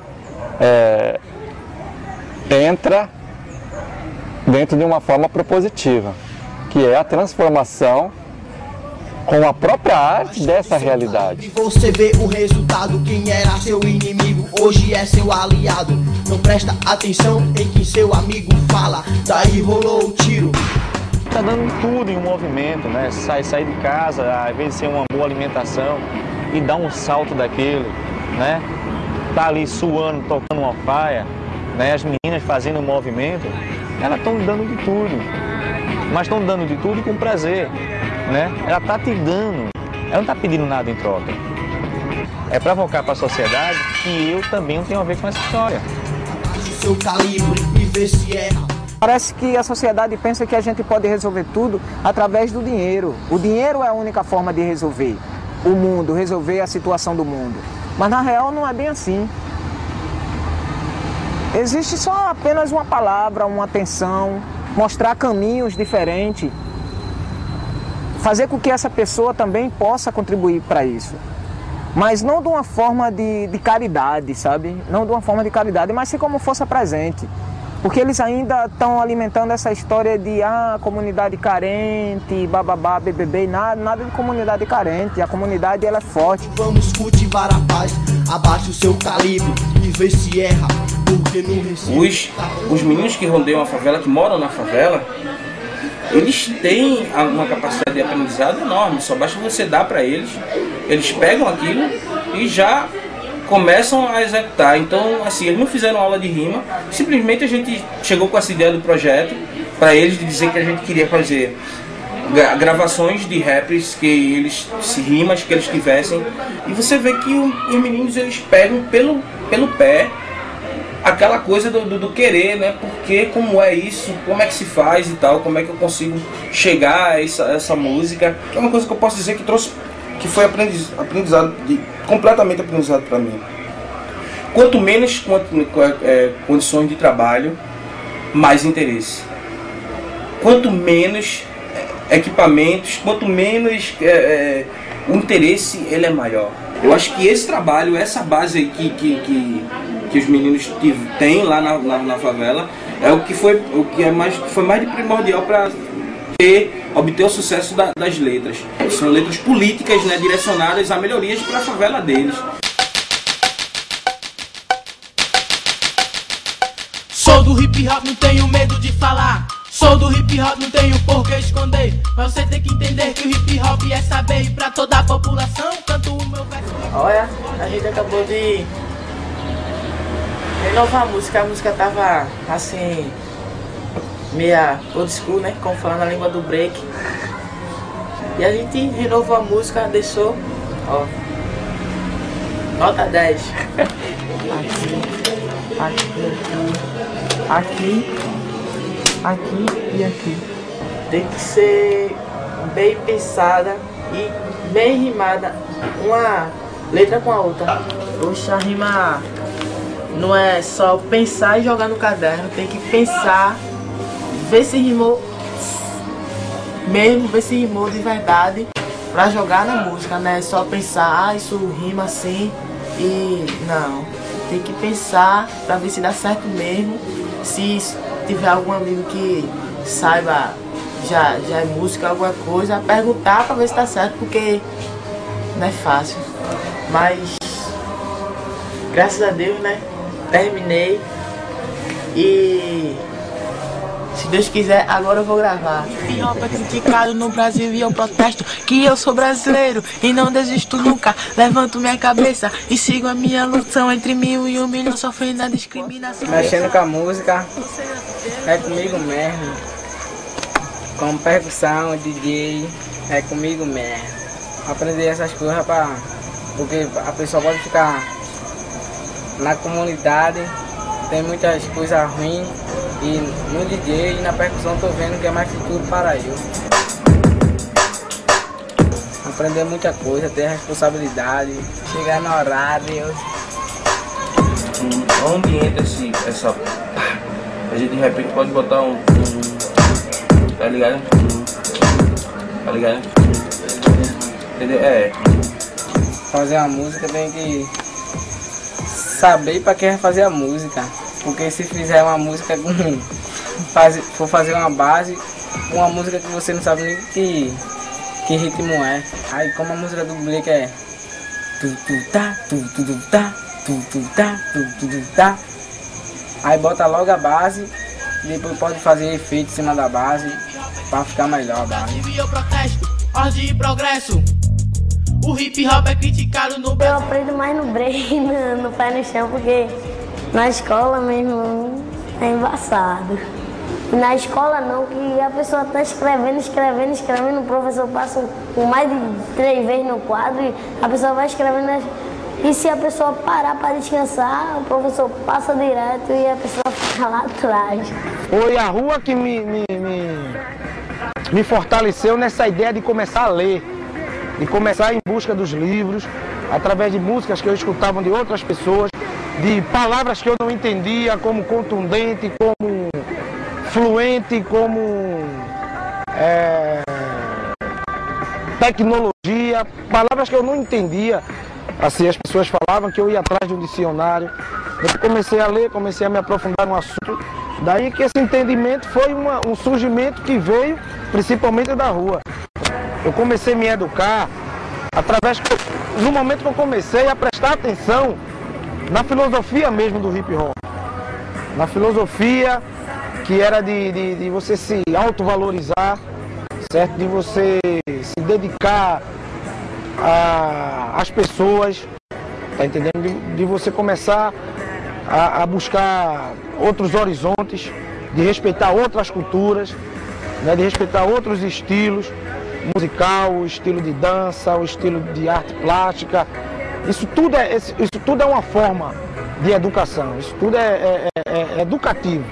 entra dentro de uma forma propositiva, que é a transformação com a própria arte dessa realidade.
Você vê o resultado, quem era seu inimigo hoje é seu aliado. Não presta atenção em quem seu amigo fala, daí rolou o tiro.
Tá dando tudo em um movimento, né? Sair de casa, às vezes sem uma boa alimentação e dar um salto daquilo, né? Tá ali suando, tocando uma faia, né? As meninas fazendo um movimento, elas estão dando de tudo, mas estão dando de tudo e com prazer, né? Ela tá te dando, ela não tá pedindo nada em troca. É provocar para a sociedade que eu também não tenho a ver com essa história.
Seu calibre e vê se erra.
Parece que a sociedade pensa que a gente pode resolver tudo através do dinheiro. O dinheiro é a única forma de resolver o mundo, resolver a situação do mundo. Mas na real não é bem assim. Existe só apenas uma palavra, uma atenção, mostrar caminhos diferentes, fazer com que essa pessoa também possa contribuir para isso. Mas não de uma forma de caridade, sabe? Não de uma forma de caridade, mas sim como força presente. Porque eles ainda estão alimentando essa história de comunidade carente, bababá, BBB, nada de comunidade carente. A comunidade ela é forte.
Vamos cultivar a paz, abaixe o seu calibre e vê se erra, porque não resiste.
Os meninos que rondeiam a favela, que moram na favela, eles têm uma capacidade de aprendizado enorme. Só basta você dar para eles, eles pegam aquilo e já começam a executar. Então, assim, eles não fizeram aula de rima, simplesmente a gente chegou com essa ideia do projeto para eles, de dizer que a gente queria fazer gravações de raps, que eles, rimas que eles tivessem, e você vê que os meninos, eles pegam pelo pé aquela coisa do querer, né? Porque como é isso, como é que se faz e tal, como é que eu consigo chegar a essa música, que é uma coisa que eu posso dizer que foi aprendizado, completamente aprendizado para mim. Quanto menos condições de trabalho, mais interesse. Quanto menos equipamentos, quanto menos o interesse, ele é maior. Eu acho que esse trabalho, essa base aí que os meninos têm lá na favela, é o que foi mais primordial para obter o sucesso das letras. São letras políticas, né, direcionadas a melhorias para a favela deles.
Sou do hip hop, não tenho medo de falar. Sou do hip hop, não tenho por que esconder. Mas você tem que entender que o hip hop é saber, e pra toda a população canto o meu verso.
Olha, a gente acabou de renovar a música tava assim, meia old school, né? Como falando a língua do break. E a gente renovou a música, deixou, ó, nota 10. Aqui e aqui. Tem que ser bem pensada e bem rimada, uma letra com a outra. Poxa, a rima não é só pensar e jogar no caderno, tem que pensar, ver se rimou mesmo, ver se rimou de verdade pra jogar na música, né? É só pensar, isso rima assim e não. Tem que pensar pra ver se dá certo mesmo. Se tiver algum amigo que saiba, já é música, alguma coisa, perguntar pra ver se tá certo, porque não é fácil. Mas graças a Deus, né? Terminei e
Se Deus quiser, agora eu vou gravar. Hip hop é criticado no Brasil e eu protesto que eu sou brasileiro e não desisto nunca. Levanto minha cabeça e sigo a minha luta entre 1000 e 1 milhão sofrendo a discriminação.
Mexendo com a música é comigo mesmo. Com percussão, DJ, é comigo mesmo. Aprender essas coisas porque a pessoa pode ficar na comunidade, tem muitas coisas ruins. E no DJ e na percussão tô vendo que é mais futuro para eu. Aprender muita coisa, ter responsabilidade, chegar no horário.
O ambiente, essa... A gente de repente pode botar tá ligado? Tá ligado? Entendeu?
Fazer uma música tem que saber para quem vai fazer a música. Porque se fizer uma música for fazer uma base, uma música que você não sabe nem que ritmo é. Aí como a música do Blake é tu-tu-tá, tu-tu-tá, tu-tu-tá, tu-tu-tá. Aí bota logo a base e depois pode fazer efeito em cima da base para ficar melhor a base.
Eu protesto, ordem e progresso. O hip hop é criticado no Brasil.
Eu aprendo mais no break, no pé no chão, porque na escola mesmo é embaçado. E na escola não, que a pessoa está escrevendo, o professor passa por mais de 3 vezes no quadro e a pessoa vai escrevendo. E se a pessoa parar para descansar, o professor passa direto e a pessoa fica lá atrás.
Foi a rua que me fortaleceu nessa ideia de começar a ler, de começar em busca dos livros, através de músicas que eu escutava de outras pessoas, de palavras que eu não entendia, como contundente, como fluente, como tecnologia, palavras que eu não entendia. Assim, as pessoas falavam que eu ia atrás de um dicionário. Eu comecei a ler, comecei a me aprofundar no assunto. Daí que esse entendimento foi um surgimento que veio principalmente da rua. Eu comecei a me educar no momento que eu comecei a prestar atenção na filosofia mesmo do hip hop. Na filosofia que era de você se autovalorizar, certo? De você se dedicar às pessoas, tá entendendo? De você começar a buscar outros horizontes, de respeitar outras culturas, né? De respeitar outros estilos musical, o estilo de dança, o estilo de arte plástica. Isso tudo é uma forma de educação, isso tudo é educativo.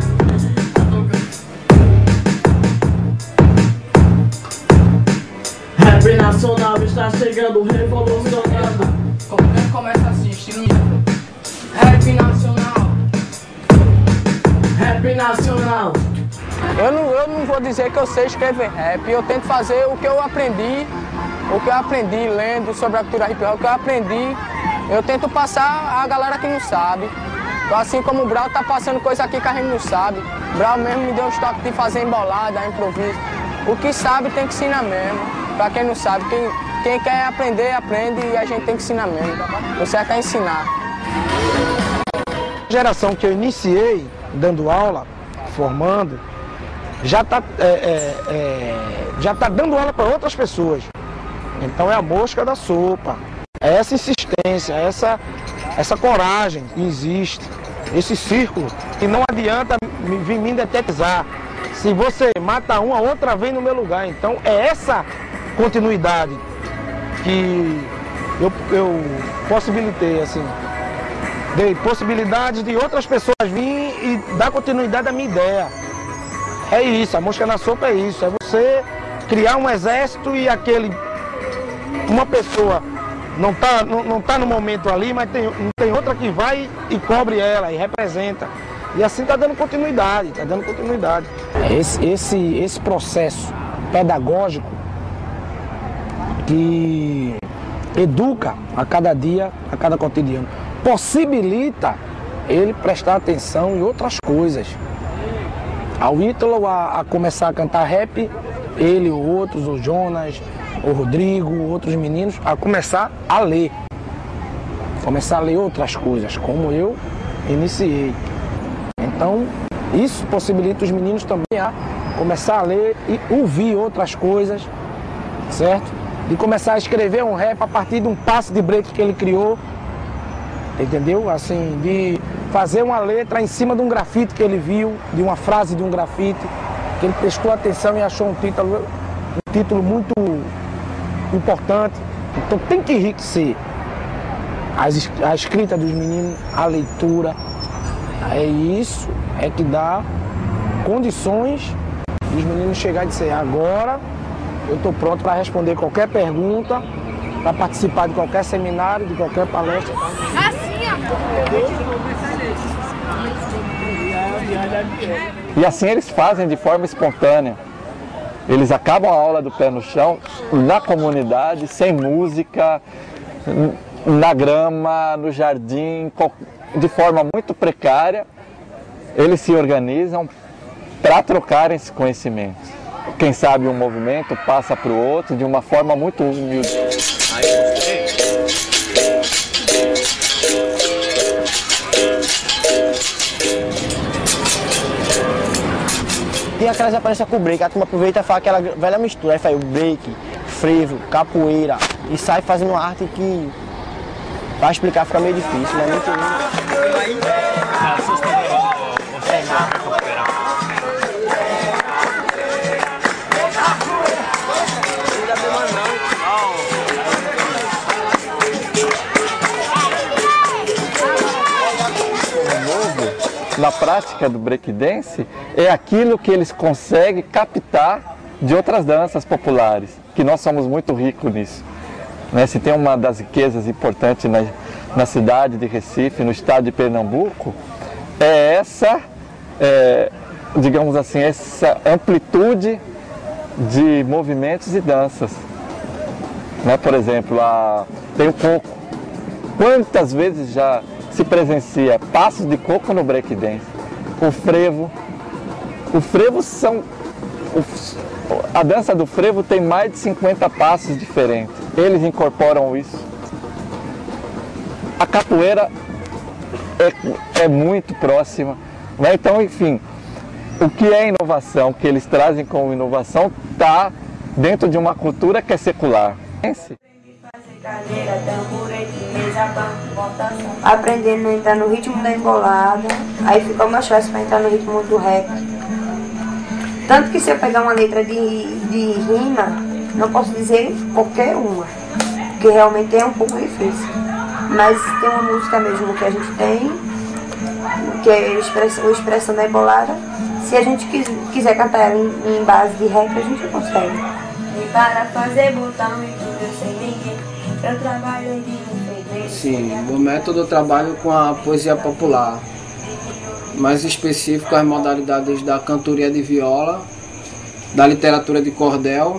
Rap nacional está chegando, revolucionando.
Começa assim, estilo rap nacional.
Rap nacional.
Eu não vou dizer que eu sei escrever rap, eu tento fazer o que eu aprendi lendo sobre a cultura hip hop, o que eu aprendi, eu tento passar a galera que não sabe. Assim como o Brau tá passando coisa aqui que a gente não sabe. O Brau mesmo me deu um toque de fazer embolada, improviso. O que sabe tem que ensinar mesmo. Pra quem não sabe, quem quer aprender, aprende e a gente tem que ensinar mesmo. O certo é ensinar.
A geração que eu iniciei dando aula, formando, já está dando aula para outras pessoas. Então é a mosca da sopa, é essa insistência, essa coragem que existe, esse círculo que não adianta vir me detetizar. Se você mata uma, outra vem no meu lugar. Então é essa continuidade que eu possibilitei, assim. Dei possibilidades de outras pessoas virem e dar continuidade à minha ideia. É isso, a mosca na sopa é isso, é você criar um exército e uma pessoa não tá no momento ali, mas tem outra que vai e cobre ela e representa. E assim está dando continuidade, Esse processo pedagógico que educa a cada dia, a cada cotidiano, possibilita ele prestar atenção em outras coisas. Ao Ítalo a começar a cantar rap, ele, outros, o Jonas, o Rodrigo, outros meninos, a começar a ler outras coisas, como eu iniciei. Então, Isso possibilita os meninos também a começar a ler e ouvir outras coisas, certo? De começar a escrever um rap a partir de um passe de break que ele criou, entendeu? Assim, de fazer uma letra em cima de um grafite que ele viu, de uma frase de um grafite, que ele prestou atenção e achou um título muito importante. Então tem que enriquecer a escrita dos meninos, a leitura. É isso, é que dá condições dos meninos chegarem e dizer: agora eu estou pronto para responder qualquer pergunta, para participar de qualquer seminário, de qualquer palestra.
E assim eles fazem de forma espontânea. Eles acabam a aula do pé no chão, na comunidade, sem música, na grama, no jardim, de forma muito precária. Eles se organizam para trocarem esse conhecimento. Quem sabe um movimento passa para o outro de uma forma muito humilde.
Tem aquelas aparências com o break, a turma aproveita e faz aquela velha mistura, aí faz o break, frevo, capoeira, e sai fazendo uma arte que, para explicar, fica meio difícil, né? Muito lindo.
Na prática do breakdance, é aquilo que eles conseguem captar de outras danças populares, que nós somos muito ricos nisso. Né? Se tem uma das riquezas importantes na cidade de Recife, no estado de Pernambuco, é essa, digamos assim, essa amplitude de movimentos e danças. Né? Por exemplo, tem o coco. Quantas vezes já se presencia passos de coco no breakdance? O frevo. O frevo a dança do frevo tem mais de 50 passos diferentes. Eles incorporam isso. A capoeira é muito próxima. Né? Então, enfim, o que é inovação, o que eles trazem como inovação, está dentro de uma cultura que é secular.
Aprendendo a entrar no ritmo da embolada, aí ficou mais fácil para entrar no ritmo do rap. Tanto que se eu pegar uma letra de rima, não posso dizer qualquer uma, porque realmente é um pouco difícil. Mas tem uma música mesmo que a gente tem, que é a expressão da embolada. Se a gente quiser cantar ela em base de rap, a gente consegue. E para fazer botão e tudo eu sei ninguém. Eu trabalho em fevereiro.
Sim, o método eu trabalho com a poesia popular. Mais específico as modalidades da cantoria de viola, da literatura de cordel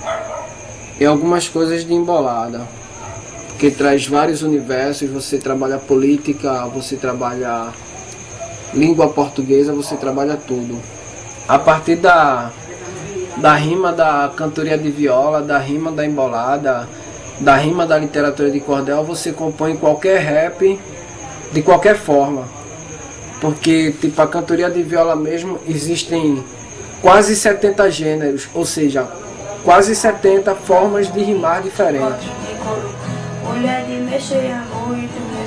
e algumas coisas de embolada, que traz vários universos. Você trabalha política, você trabalha língua portuguesa, você trabalha tudo. A partir da rima da cantoria de viola, da rima da embolada, da rima da literatura de cordel, você compõe qualquer rap de qualquer forma. Porque, tipo, a cantoria de viola mesmo, existem quase 70 gêneros, ou seja, quase 70 formas de rimar diferentes.
Mulher de mexer muito,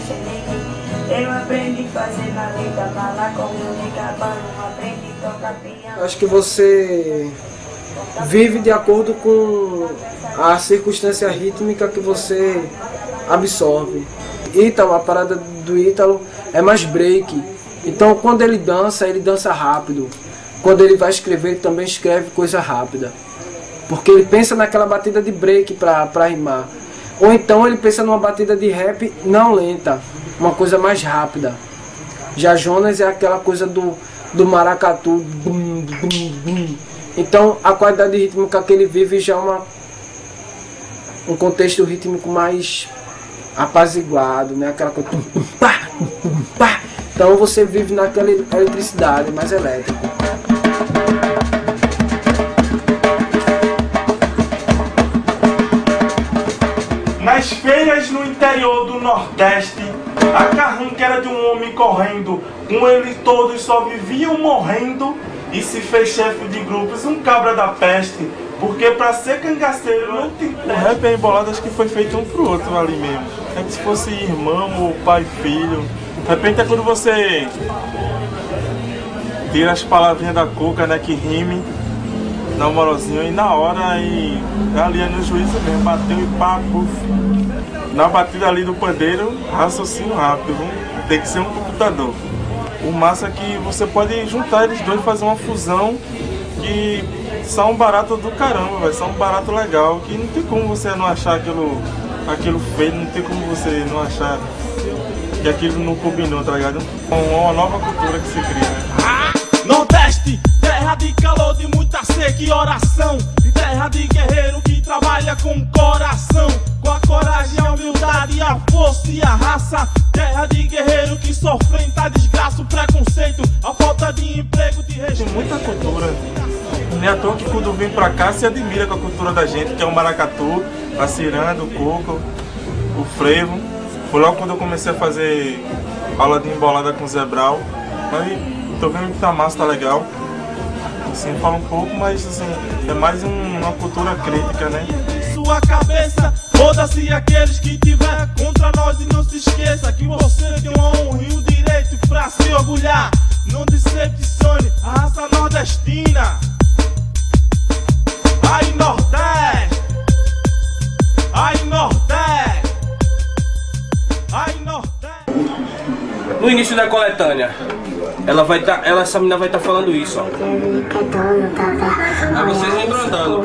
eu aprendi a fazer maleta, falar com o cabano, aprendi a tocar piano.
Acho que você vive de acordo com a circunstância rítmica que você absorve. Ítalo, a parada do Ítalo é mais break. Então quando ele dança rápido. Quando ele vai escrever, ele também escreve coisa rápida. Porque ele pensa naquela batida de break para rimar. Ou então ele pensa numa batida de rap não lenta, uma coisa mais rápida. Já Jonas é aquela coisa do maracatu. Bum, bum, bum. Então a qualidade rítmica que ele vive já é um contexto rítmico mais apaziguado, né? Aquela coisa. Então você vive naquela eletricidade mais elétrica.
Nas feiras no interior do Nordeste, a carranca era de um homem correndo, Com ele todos só viviam morrendo e se fez chefe de grupos, um cabra da peste. Porque pra ser cangaceiro não tem teste. O rap é embolado, acho que foi feito um pro outro ali mesmo. É que se fosse irmão ou pai e filho. De repente é quando você tira as palavrinhas da cuca, né, que rime na moralzinha e na hora e ali é no juízo mesmo, bateu e pá, puf. Na batida ali do pandeiro, raciocínio rápido, tem que ser um computador. O massa é que você pode juntar eles dois e fazer uma fusão que são um barato do caramba, véio, são um barato legal, que não tem como você não achar aquilo feio, não tem como você não achar que aquilo não combinou, tá ligado? É uma nova cultura que se cria, né?
Nordeste, terra de calor, de muita seca e oração, e terra de guerreiro que trabalha com o coração, com a coragem, a humildade, a força e a raça. Terra de guerreiro que sofre a desgraça, o preconceito, a falta de emprego, de respeito.
Tem muita cultura. Não é à toa que quando vem pra cá se admira com a cultura da gente, que é o maracatu, a ciranda, o coco, o frevo. Foi logo quando eu comecei a fazer aula de embolada com o Zé Brau. Aí tô vendo que tá massa, tá legal. Assim, fala um pouco, mas assim, é mais uma cultura crítica, né?
Sua cabeça, foda-se aqueles que tiver contra nós e não se esqueça que você tem uma honra e um direito pra se orgulhar. Não decepcione a raça nordestina. Ai Nordeste, ai Nordeste, ai Nordeste.
No início da coletânea, essa menina vai estar falando isso, ó. Ah, vocês lembram andando.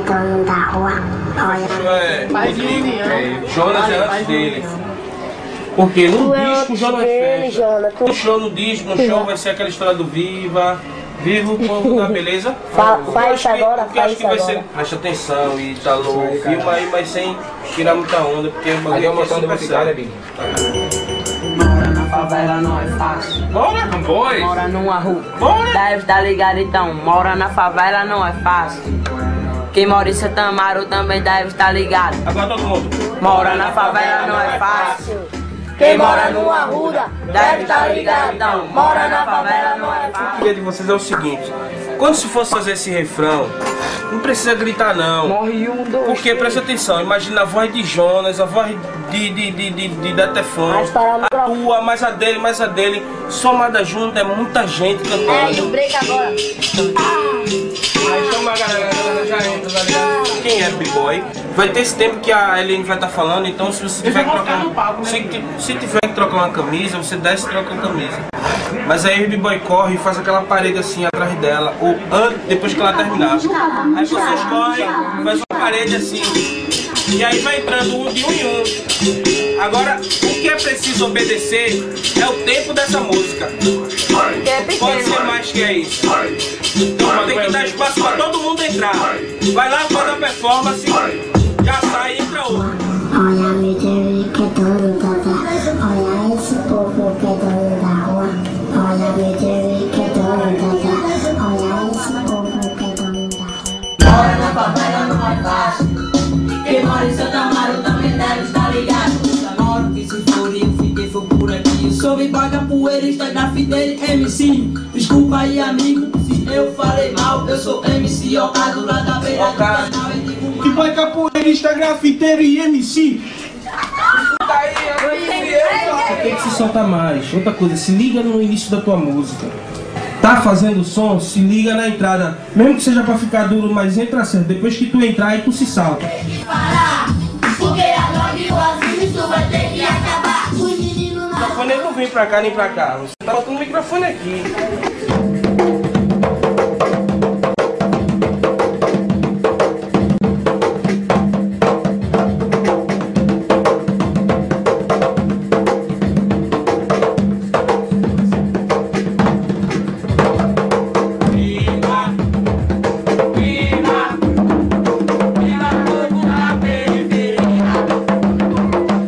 Jonas é antes dele. Porque no disco Jonas fecha. No show, no disco, no show vai ser aquela história do Viva. Viva o povo da beleza.
Faz agora,
faz isso agora. Presta atenção e tá louco. Filma aí, mas sem tirar muita onda, porque o bagulho é super sério.
Mora na favela não é fácil.
Bora, boys.
Mora numa rua. Deve estar ligado então. Mora na favela não é fácil. Quem mora em Santo Amaro também deve estar ligado.
Agora todo mundo.
Mora na favela não é fácil.
Quem mora numa ruda
deve estar ligado então. Mora na favela não é fácil.
A ideia de vocês é o seguinte: quando se fosse fazer esse refrão, não precisa gritar não.
Morre um, dois.
Porque presta atenção, imagina a voz de Jonas, a voz de Deteflon, a tua, mais a dele, somada junto, é muita gente cantando.
É, o break agora.
Aí chama a galera já entra, tá ligado? Quem é B-Boy? Vai ter esse tempo que a Helene vai estar falando, então se você tiver que trocar, se tiver que trocar uma camisa, você desce e troca a camisa. Mas aí o B-Boy corre e faz aquela parede assim atrás dela, ou depois que ela terminar. Aí vocês correm, faz uma parede assim, e aí vai entrando um de um em um. Agora, o que é preciso obedecer é o tempo dessa música. Pode ser mais que é isso. Então tem que dar espaço para todo mundo entrar. Vai lá, faz a performance, já sai e entra outro.
Olha, meu Deus, que é dono da terra. Olha esse povo que é dono da rua. Olha, meu Deus, que é dono da terra. Olha esse povo que é dono da rua.
Mora na favela não é fácil. Quem mora em Santo Amaro também deve estar ligado. Sonoro que se for e eu fiquei foi por aqui. Eu sou B-Boy capoeirista, grafiteiro MC. Desculpa aí amigo, se eu falei mal. Eu sou MC Ocado lá da beira do canal.
B-Boy capoeirista, grafiteiro e MC.
Tem que se soltar mais. Outra coisa, se liga no início da tua música. Tá fazendo som, se liga na entrada. Mesmo que seja pra ficar duro, mas entra certo. Depois que tu entrar, aí tu se salta.
Parar, porque a droga e o asilo isso vai ter que acabar. Os meninos
O microfone não vem pra cá nem pra cá. Você tá botando o microfone aqui.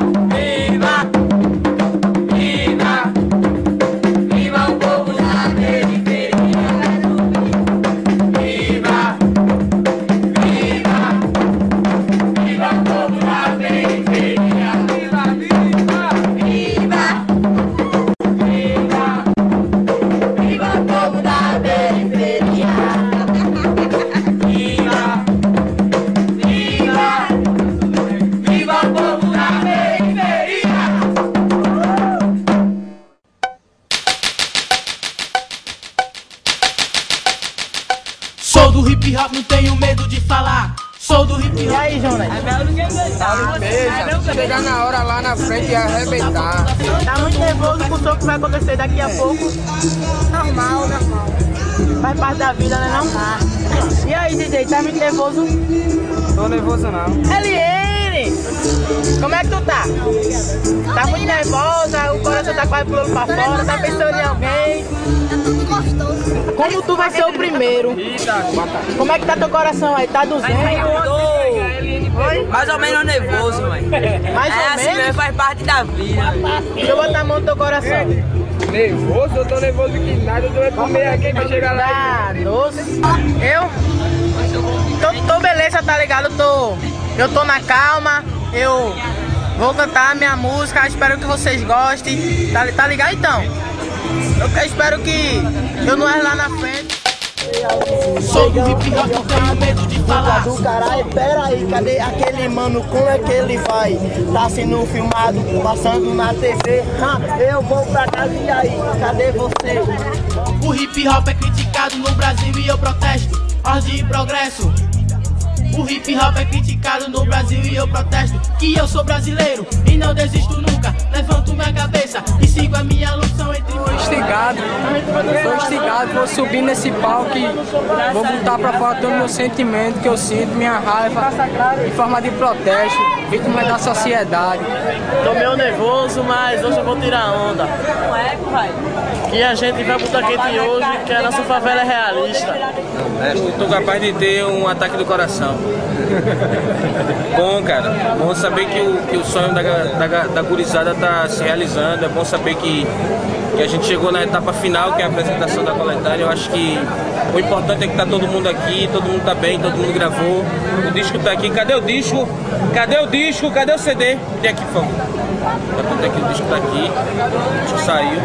Viva o povo da periferia.
Sou do hip hop, não tenho medo de falar. Sou do hip hop.
E aí, Jonas? Chegar na hora lá na frente e arrebentar.
Tá muito nervoso com o som que vai acontecer daqui a pouco?
Normal.
Faz parte da vida, né não? E aí, DJ, tá muito nervoso?
Tô nervoso não.
Eliane! Como é que tu tá? Tá muito nervosa, o coração tá quase pulando pra fora, tá pensando em alguém? Como tu vai ser o primeiro? Como é que tá teu coração aí? Tá 200?
Mais ou menos nervoso, mãe.
Mais ou
assim mesmo, faz parte da vida.
Deixa eu botar a mão no teu coração.
Nervoso? Eu tô nervoso que nada, eu tô comer aqui pra chegar lá.
Ah, doce. Eu? Tô beleza, tá ligado? Eu tô na calma, eu vou cantar a minha música, espero que vocês gostem. Tá ligado então? Eu espero que eu não erre lá na frente. Sou do hip hop, não tenho medo de falar.
Do caralho, pera aí, cadê aquele mano? Como é que ele vai? Tá sendo filmado, passando na TV. Eu vou pra casa e aí, cadê você?
O hip hop é criticado no Brasil e eu protesto. Ordem e progresso. O hip hop é criticado no Brasil e eu protesto. Que eu sou brasileiro e não desisto nunca. Levanto minha cabeça e sigo a minha luta entre
Tô instigado, vou subir nesse palco e vou botar pra fora todo o meu sentimento que eu sinto, minha raiva, em forma de protesto, vítima da sociedade.
Tô meio nervoso, mas hoje eu vou tirar onda. Que a gente vai botar quente hoje, que a nossa favela é realista.
Tô capaz de ter um ataque do coração. Bom, cara, bom saber que o sonho da gurizada tá se realizando. É bom saber que a gente chegou na etapa final, que é a apresentação da coletânea. Eu acho que o importante é que tá todo mundo aqui, todo mundo tá bem, todo mundo gravou. O disco tá aqui. Cadê o disco? Cadê o disco? Cadê o CD? Tem aqui, por favor. O disco tá aqui. O disco saiu.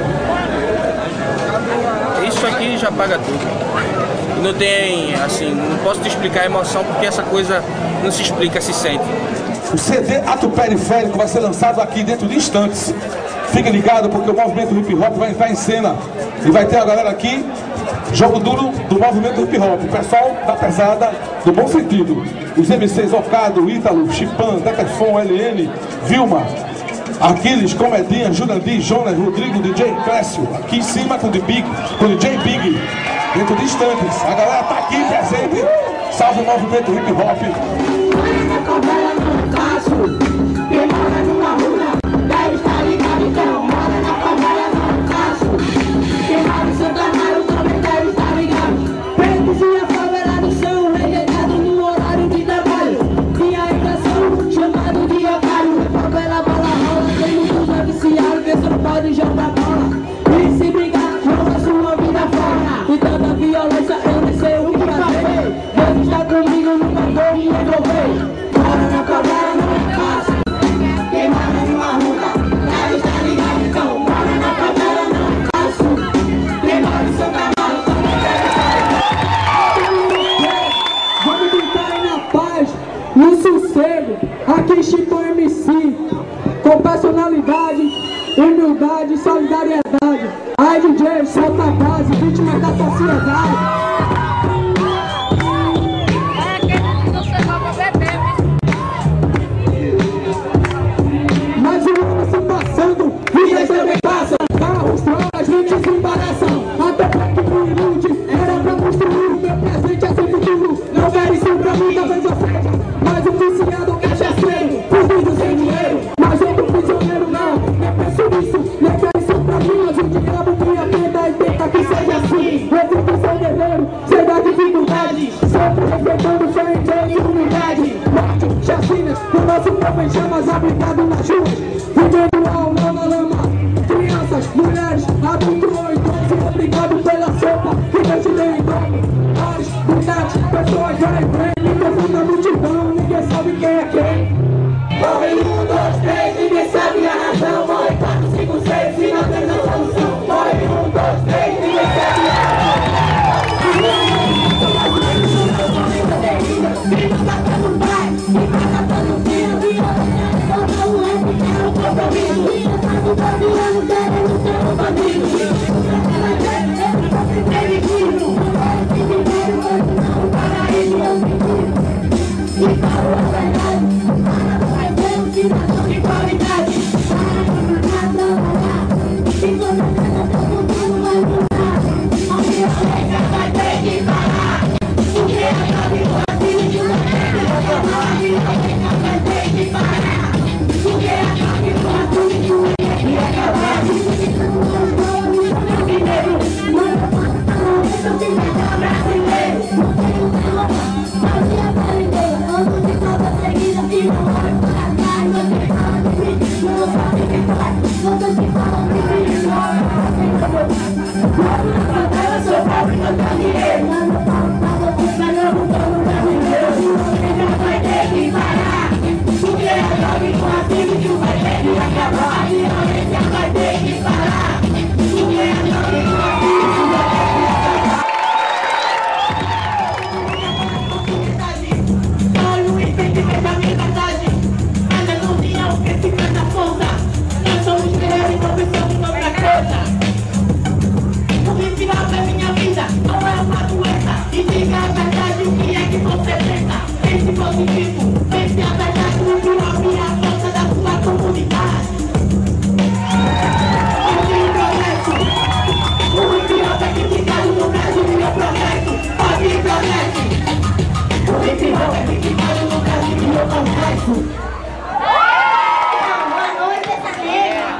Isso aqui já paga tudo. Não tem, assim, não posso te explicar a emoção porque essa coisa não se explica, se sente.
O CD Ato Periférico vai ser lançado aqui dentro de instantes. Fique ligado porque o movimento hip hop vai entrar em cena e vai ter a galera aqui, jogo duro do movimento hip hop, o pessoal da pesada, do bom sentido. Os MCs Ocado, Ítalo, Chipan, Deterfon, LN, Vilma, Aquiles, Comedinha, Jurandir, Jonas, Rodrigo, DJ Clécio, aqui em cima com o DJ Big, dentro de instantes. A galera tá aqui presente, salve o movimento hip hop.
Pode jogar bola e se brigar, joga sua vida fora. E tanta violência eu nem sei o que fazer. Deus está comigo, nunca vou me envolver. Mora na favela, não é fácil. Quem mora numa rua, deve estar ligado então. Mora na favela, não é fácil. Quem mora em Santa Marta, vamos brincar aí na paz, no sossego. Aqui Chico MC, com personalidade, humildade, solidariedade. Ai DJ, solta a base, vítimas da sociedade. Mais um ano se passando, vidas também passam. Carros, drogas, mentes embaraçam. Até pra que me ilude, era pra construir o meu presente, esse futuro. Não quero isso pra mim, talvez eu seja mais um viciado, cachaceiro, fugido sem dinheiro. Mas outro prisioneiro não, nem penso nisso, nem quero isso pra mim. Hoje o diabo me atenda e tenta que seja assim. Eu fico sem dever, sem dar dificuldade, sempre respeitando fé em Deus e humildade. Morte, chacinas, o nosso povo em chamas, abrigado nas ruas, vivendo a alma na lama. Crianças, mulheres, adultos, idosos, obrigado pela sopa que Deus te deu em dobro. Olhos, brilhantes, pessoas já em frente, pensando na multidão, ninguém sabe quem é quem. Morre 1, 2, 3, ninguém sabe a razão. Morre 4, 5, 6 e não tem solução. Morre 1, 2, 3, ninguém sabe a razão. Compromisso.
criticado no Brasil e eu protesto. Pode e proteste. O hip hop é criticado no Brasil e eu protesto.
Boa noite, essa negra.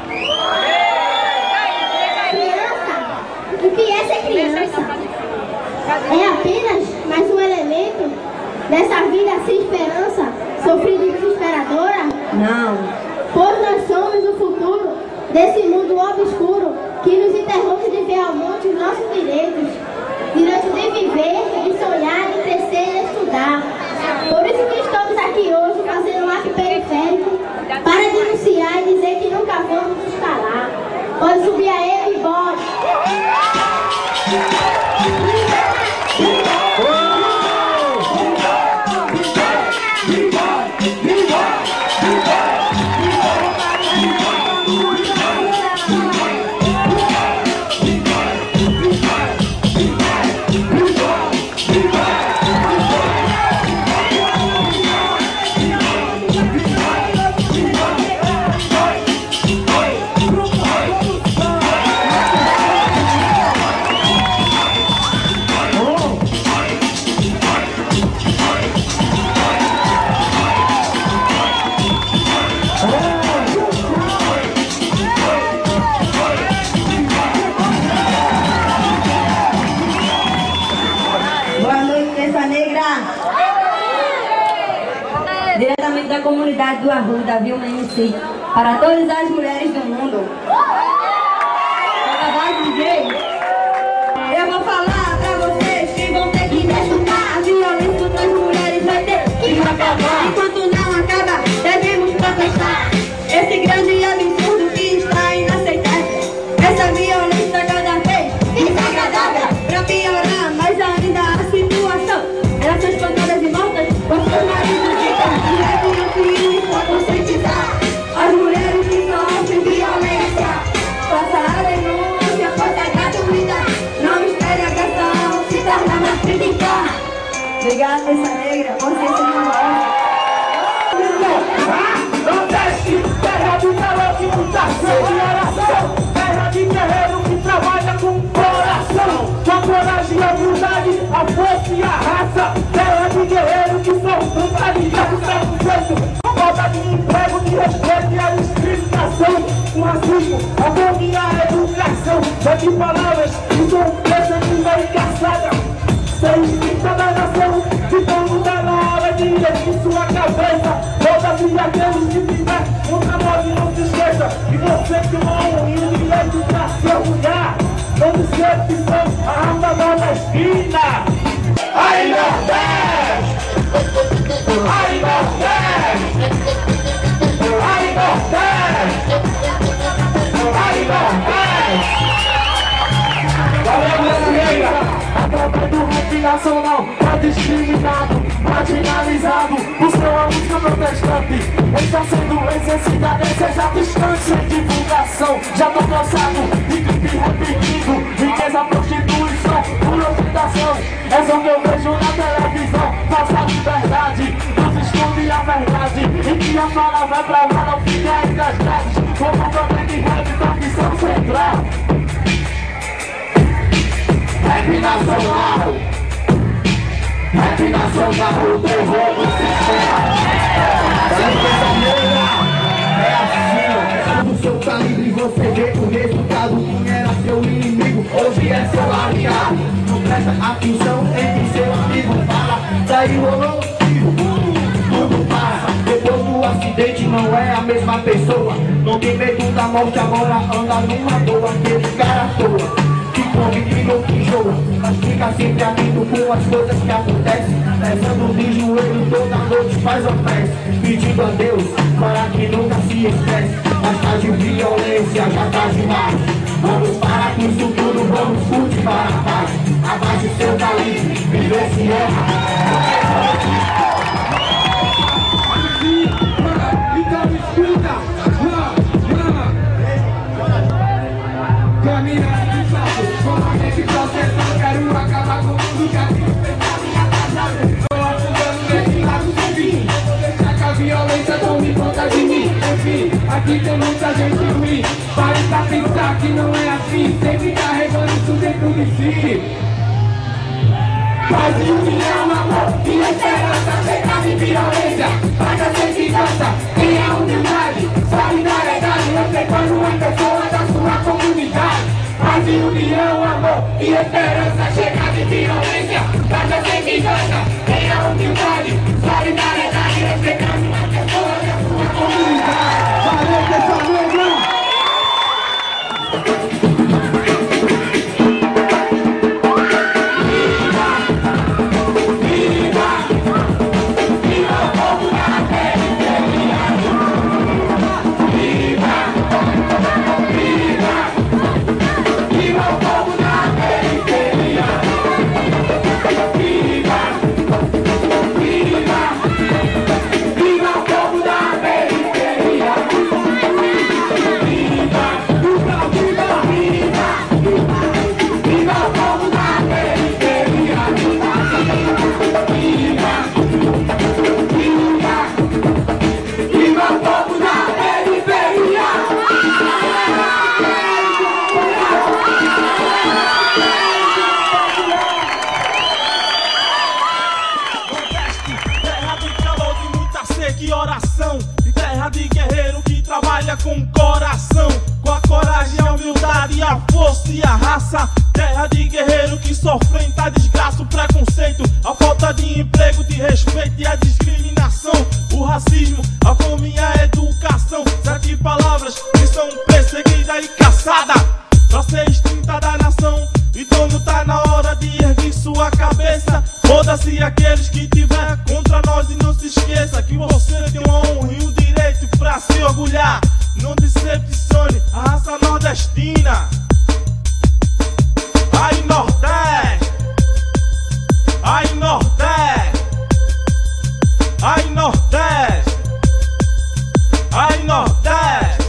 Criança, o que é ser criança? É apenas mais um elemento dessa vida sem esperança, sofrida e desesperadora?
Não.
Pois nós somos o futuro desse mundo obscuro que nos interrompe de ver ao monte os nossos direitos. Direito de viver, de sonhar, de crescer e de estudar. Por isso que estamos aqui hoje fazendo um ato periférico para denunciar e dizer que nunca vamos nos calar. Pode subir a ele e bora!
Diretamente da comunidade do Arruda, Vilma MC, para todas as mulheres do mundo. Eu vou falar pra vocês que vão ter que desculpar. A violência contra as mulheres vai ter que acabar. Enquanto não acaba, devemos protestar. Esse grande absurdo que está inaceitável. Essa violência cada vez desagradável. Pra piorar mais ainda a situação, elas são espantadas e mortas com seus maridos de carne. Conscientizar as mulheres que sofrem violência. Faça a denúncia, força gratuita. Não espere a agressão se tornar mais criticar. Obrigada, essa negra, consciência não morre.
Nordeste, terra de calor que muita sede e oração. Terra de guerreiro que trabalha com coração. Com a coragem e a humildade, a força e a raça. Terra de guerreiro que são frontalidade do jeito. Falta de emprego, de respeito e a discriminação. O racismo, a fome e a educação. Sete palavras que são presas de uma engraçada. Sem escrita da nação, ficando na hora de erguer sua cabeça. Todas e aqueles que tiver contra nós e não se esqueça. E você que não e o direito pra seu lugar. Não se esqueça, a raça nordestina. Aí Nordeste! Aí Nordeste! Aí Nordeste! Aí Nordeste! Valeu, minha através do rap nacional, é discriminado, marginalizado. O seu é música protestante está sendo exercitada em seja distante. Sem divulgação, já tô cansado de clipe repetido. Riqueza, prostituição, por ostentação. Essa que eu vejo na televisão. Falsa liberdade, nos esconde a verdade. E que a fala vai pra lá, não fica entre as grades. Como também de rap da missão central. Rap nacional, rap nacional, o terror do sistema. É assim, do seu calibre você vê o resultado. Quem era seu inimigo, hoje é seu aliado. Não presta atenção entre seu amigo, para, daí rolou tiro, tudo passa. Depois do acidente não é a mesma pessoa. Não tem medo da morte, agora anda numa boa. Aquele cara à toa que come, que não que enjoa, mas fica sempre atento com as coisas que acontecem. Rezando de joelho toda noite faz a prece, pedindo a Deus para que nunca se esquece. Mas tá de violência, já tá demais. Vamos parar com isso tudo, vamos cultivar a paz. Abaixe seu calibre, viver se erra. Então escuta, caminha. Como a gente processou, quero acabar com tudo que a gente fez na minha casa. Tô afundando nesse lago sem fim. Vou deixar que a violência tome conta de mim. Enfim,
aqui tem muita gente ruim. Pare pra pensar que não é assim, sempre carregando isso dentro de si. Paz e união, amor e esperança, chega de violência, paga sem vingança, tenha humildade, solidariedade, respeitando as pessoas da sua comunidade. Paz e união, amor e esperança, chega de violência, paga sem vingança, tenha humildade, solidariedade, respeitando as pessoas da sua comunidade. Valeu, pessoal, negra!
Com coração, com a coragem, a humildade, a força e a raça. Terra de guerreiro que sofre a desgraça, o preconceito, a falta de emprego, de respeito e a discriminação, o racismo, a fome e a educação. 7 palavras que são perseguida e caçada pra ser extinta da nação. Então não tá na hora de erguer sua cabeça. Foda-se aqueles que tiver contra nós e não se esqueça que você tem uma honra e o direito pra se orgulhar. Não decepcione a raça nordestina. Ai Nordeste, ai Nordeste, ai Nordeste, ai Nordeste.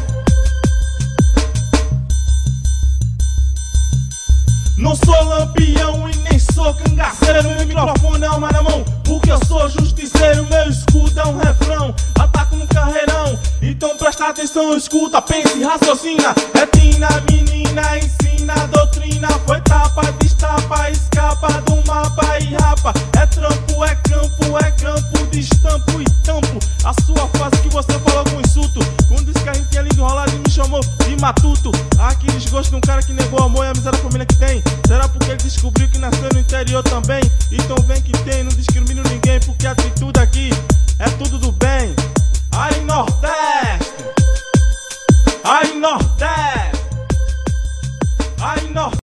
Não sou lampião e nem sou cangaceiro. Meu microfone é uma na mão, porque eu sou justiceiro. Meu escudo é um refrão, ataco no carreirão. Então presta atenção, escuta, pensa e raciocina. É tina, menina, ensina, doutrina. Foi tapa, destapa, escapa do mapa e rapa. É trampo, é campo, destampo e tampo a sua face que você falou com insulto. Quando disse que a gente tinha lindo enrolado e me chamou de matuto. Ah, que desgosto de um cara que negou o amor e a amizade da família que tem. Será porque ele descobriu que nasceu no interior também? Então vem que tem, não discrimino ninguém, porque a atitude aqui é tudo do bem. Ai Nordeste, ai Nordeste, ai Nordeste.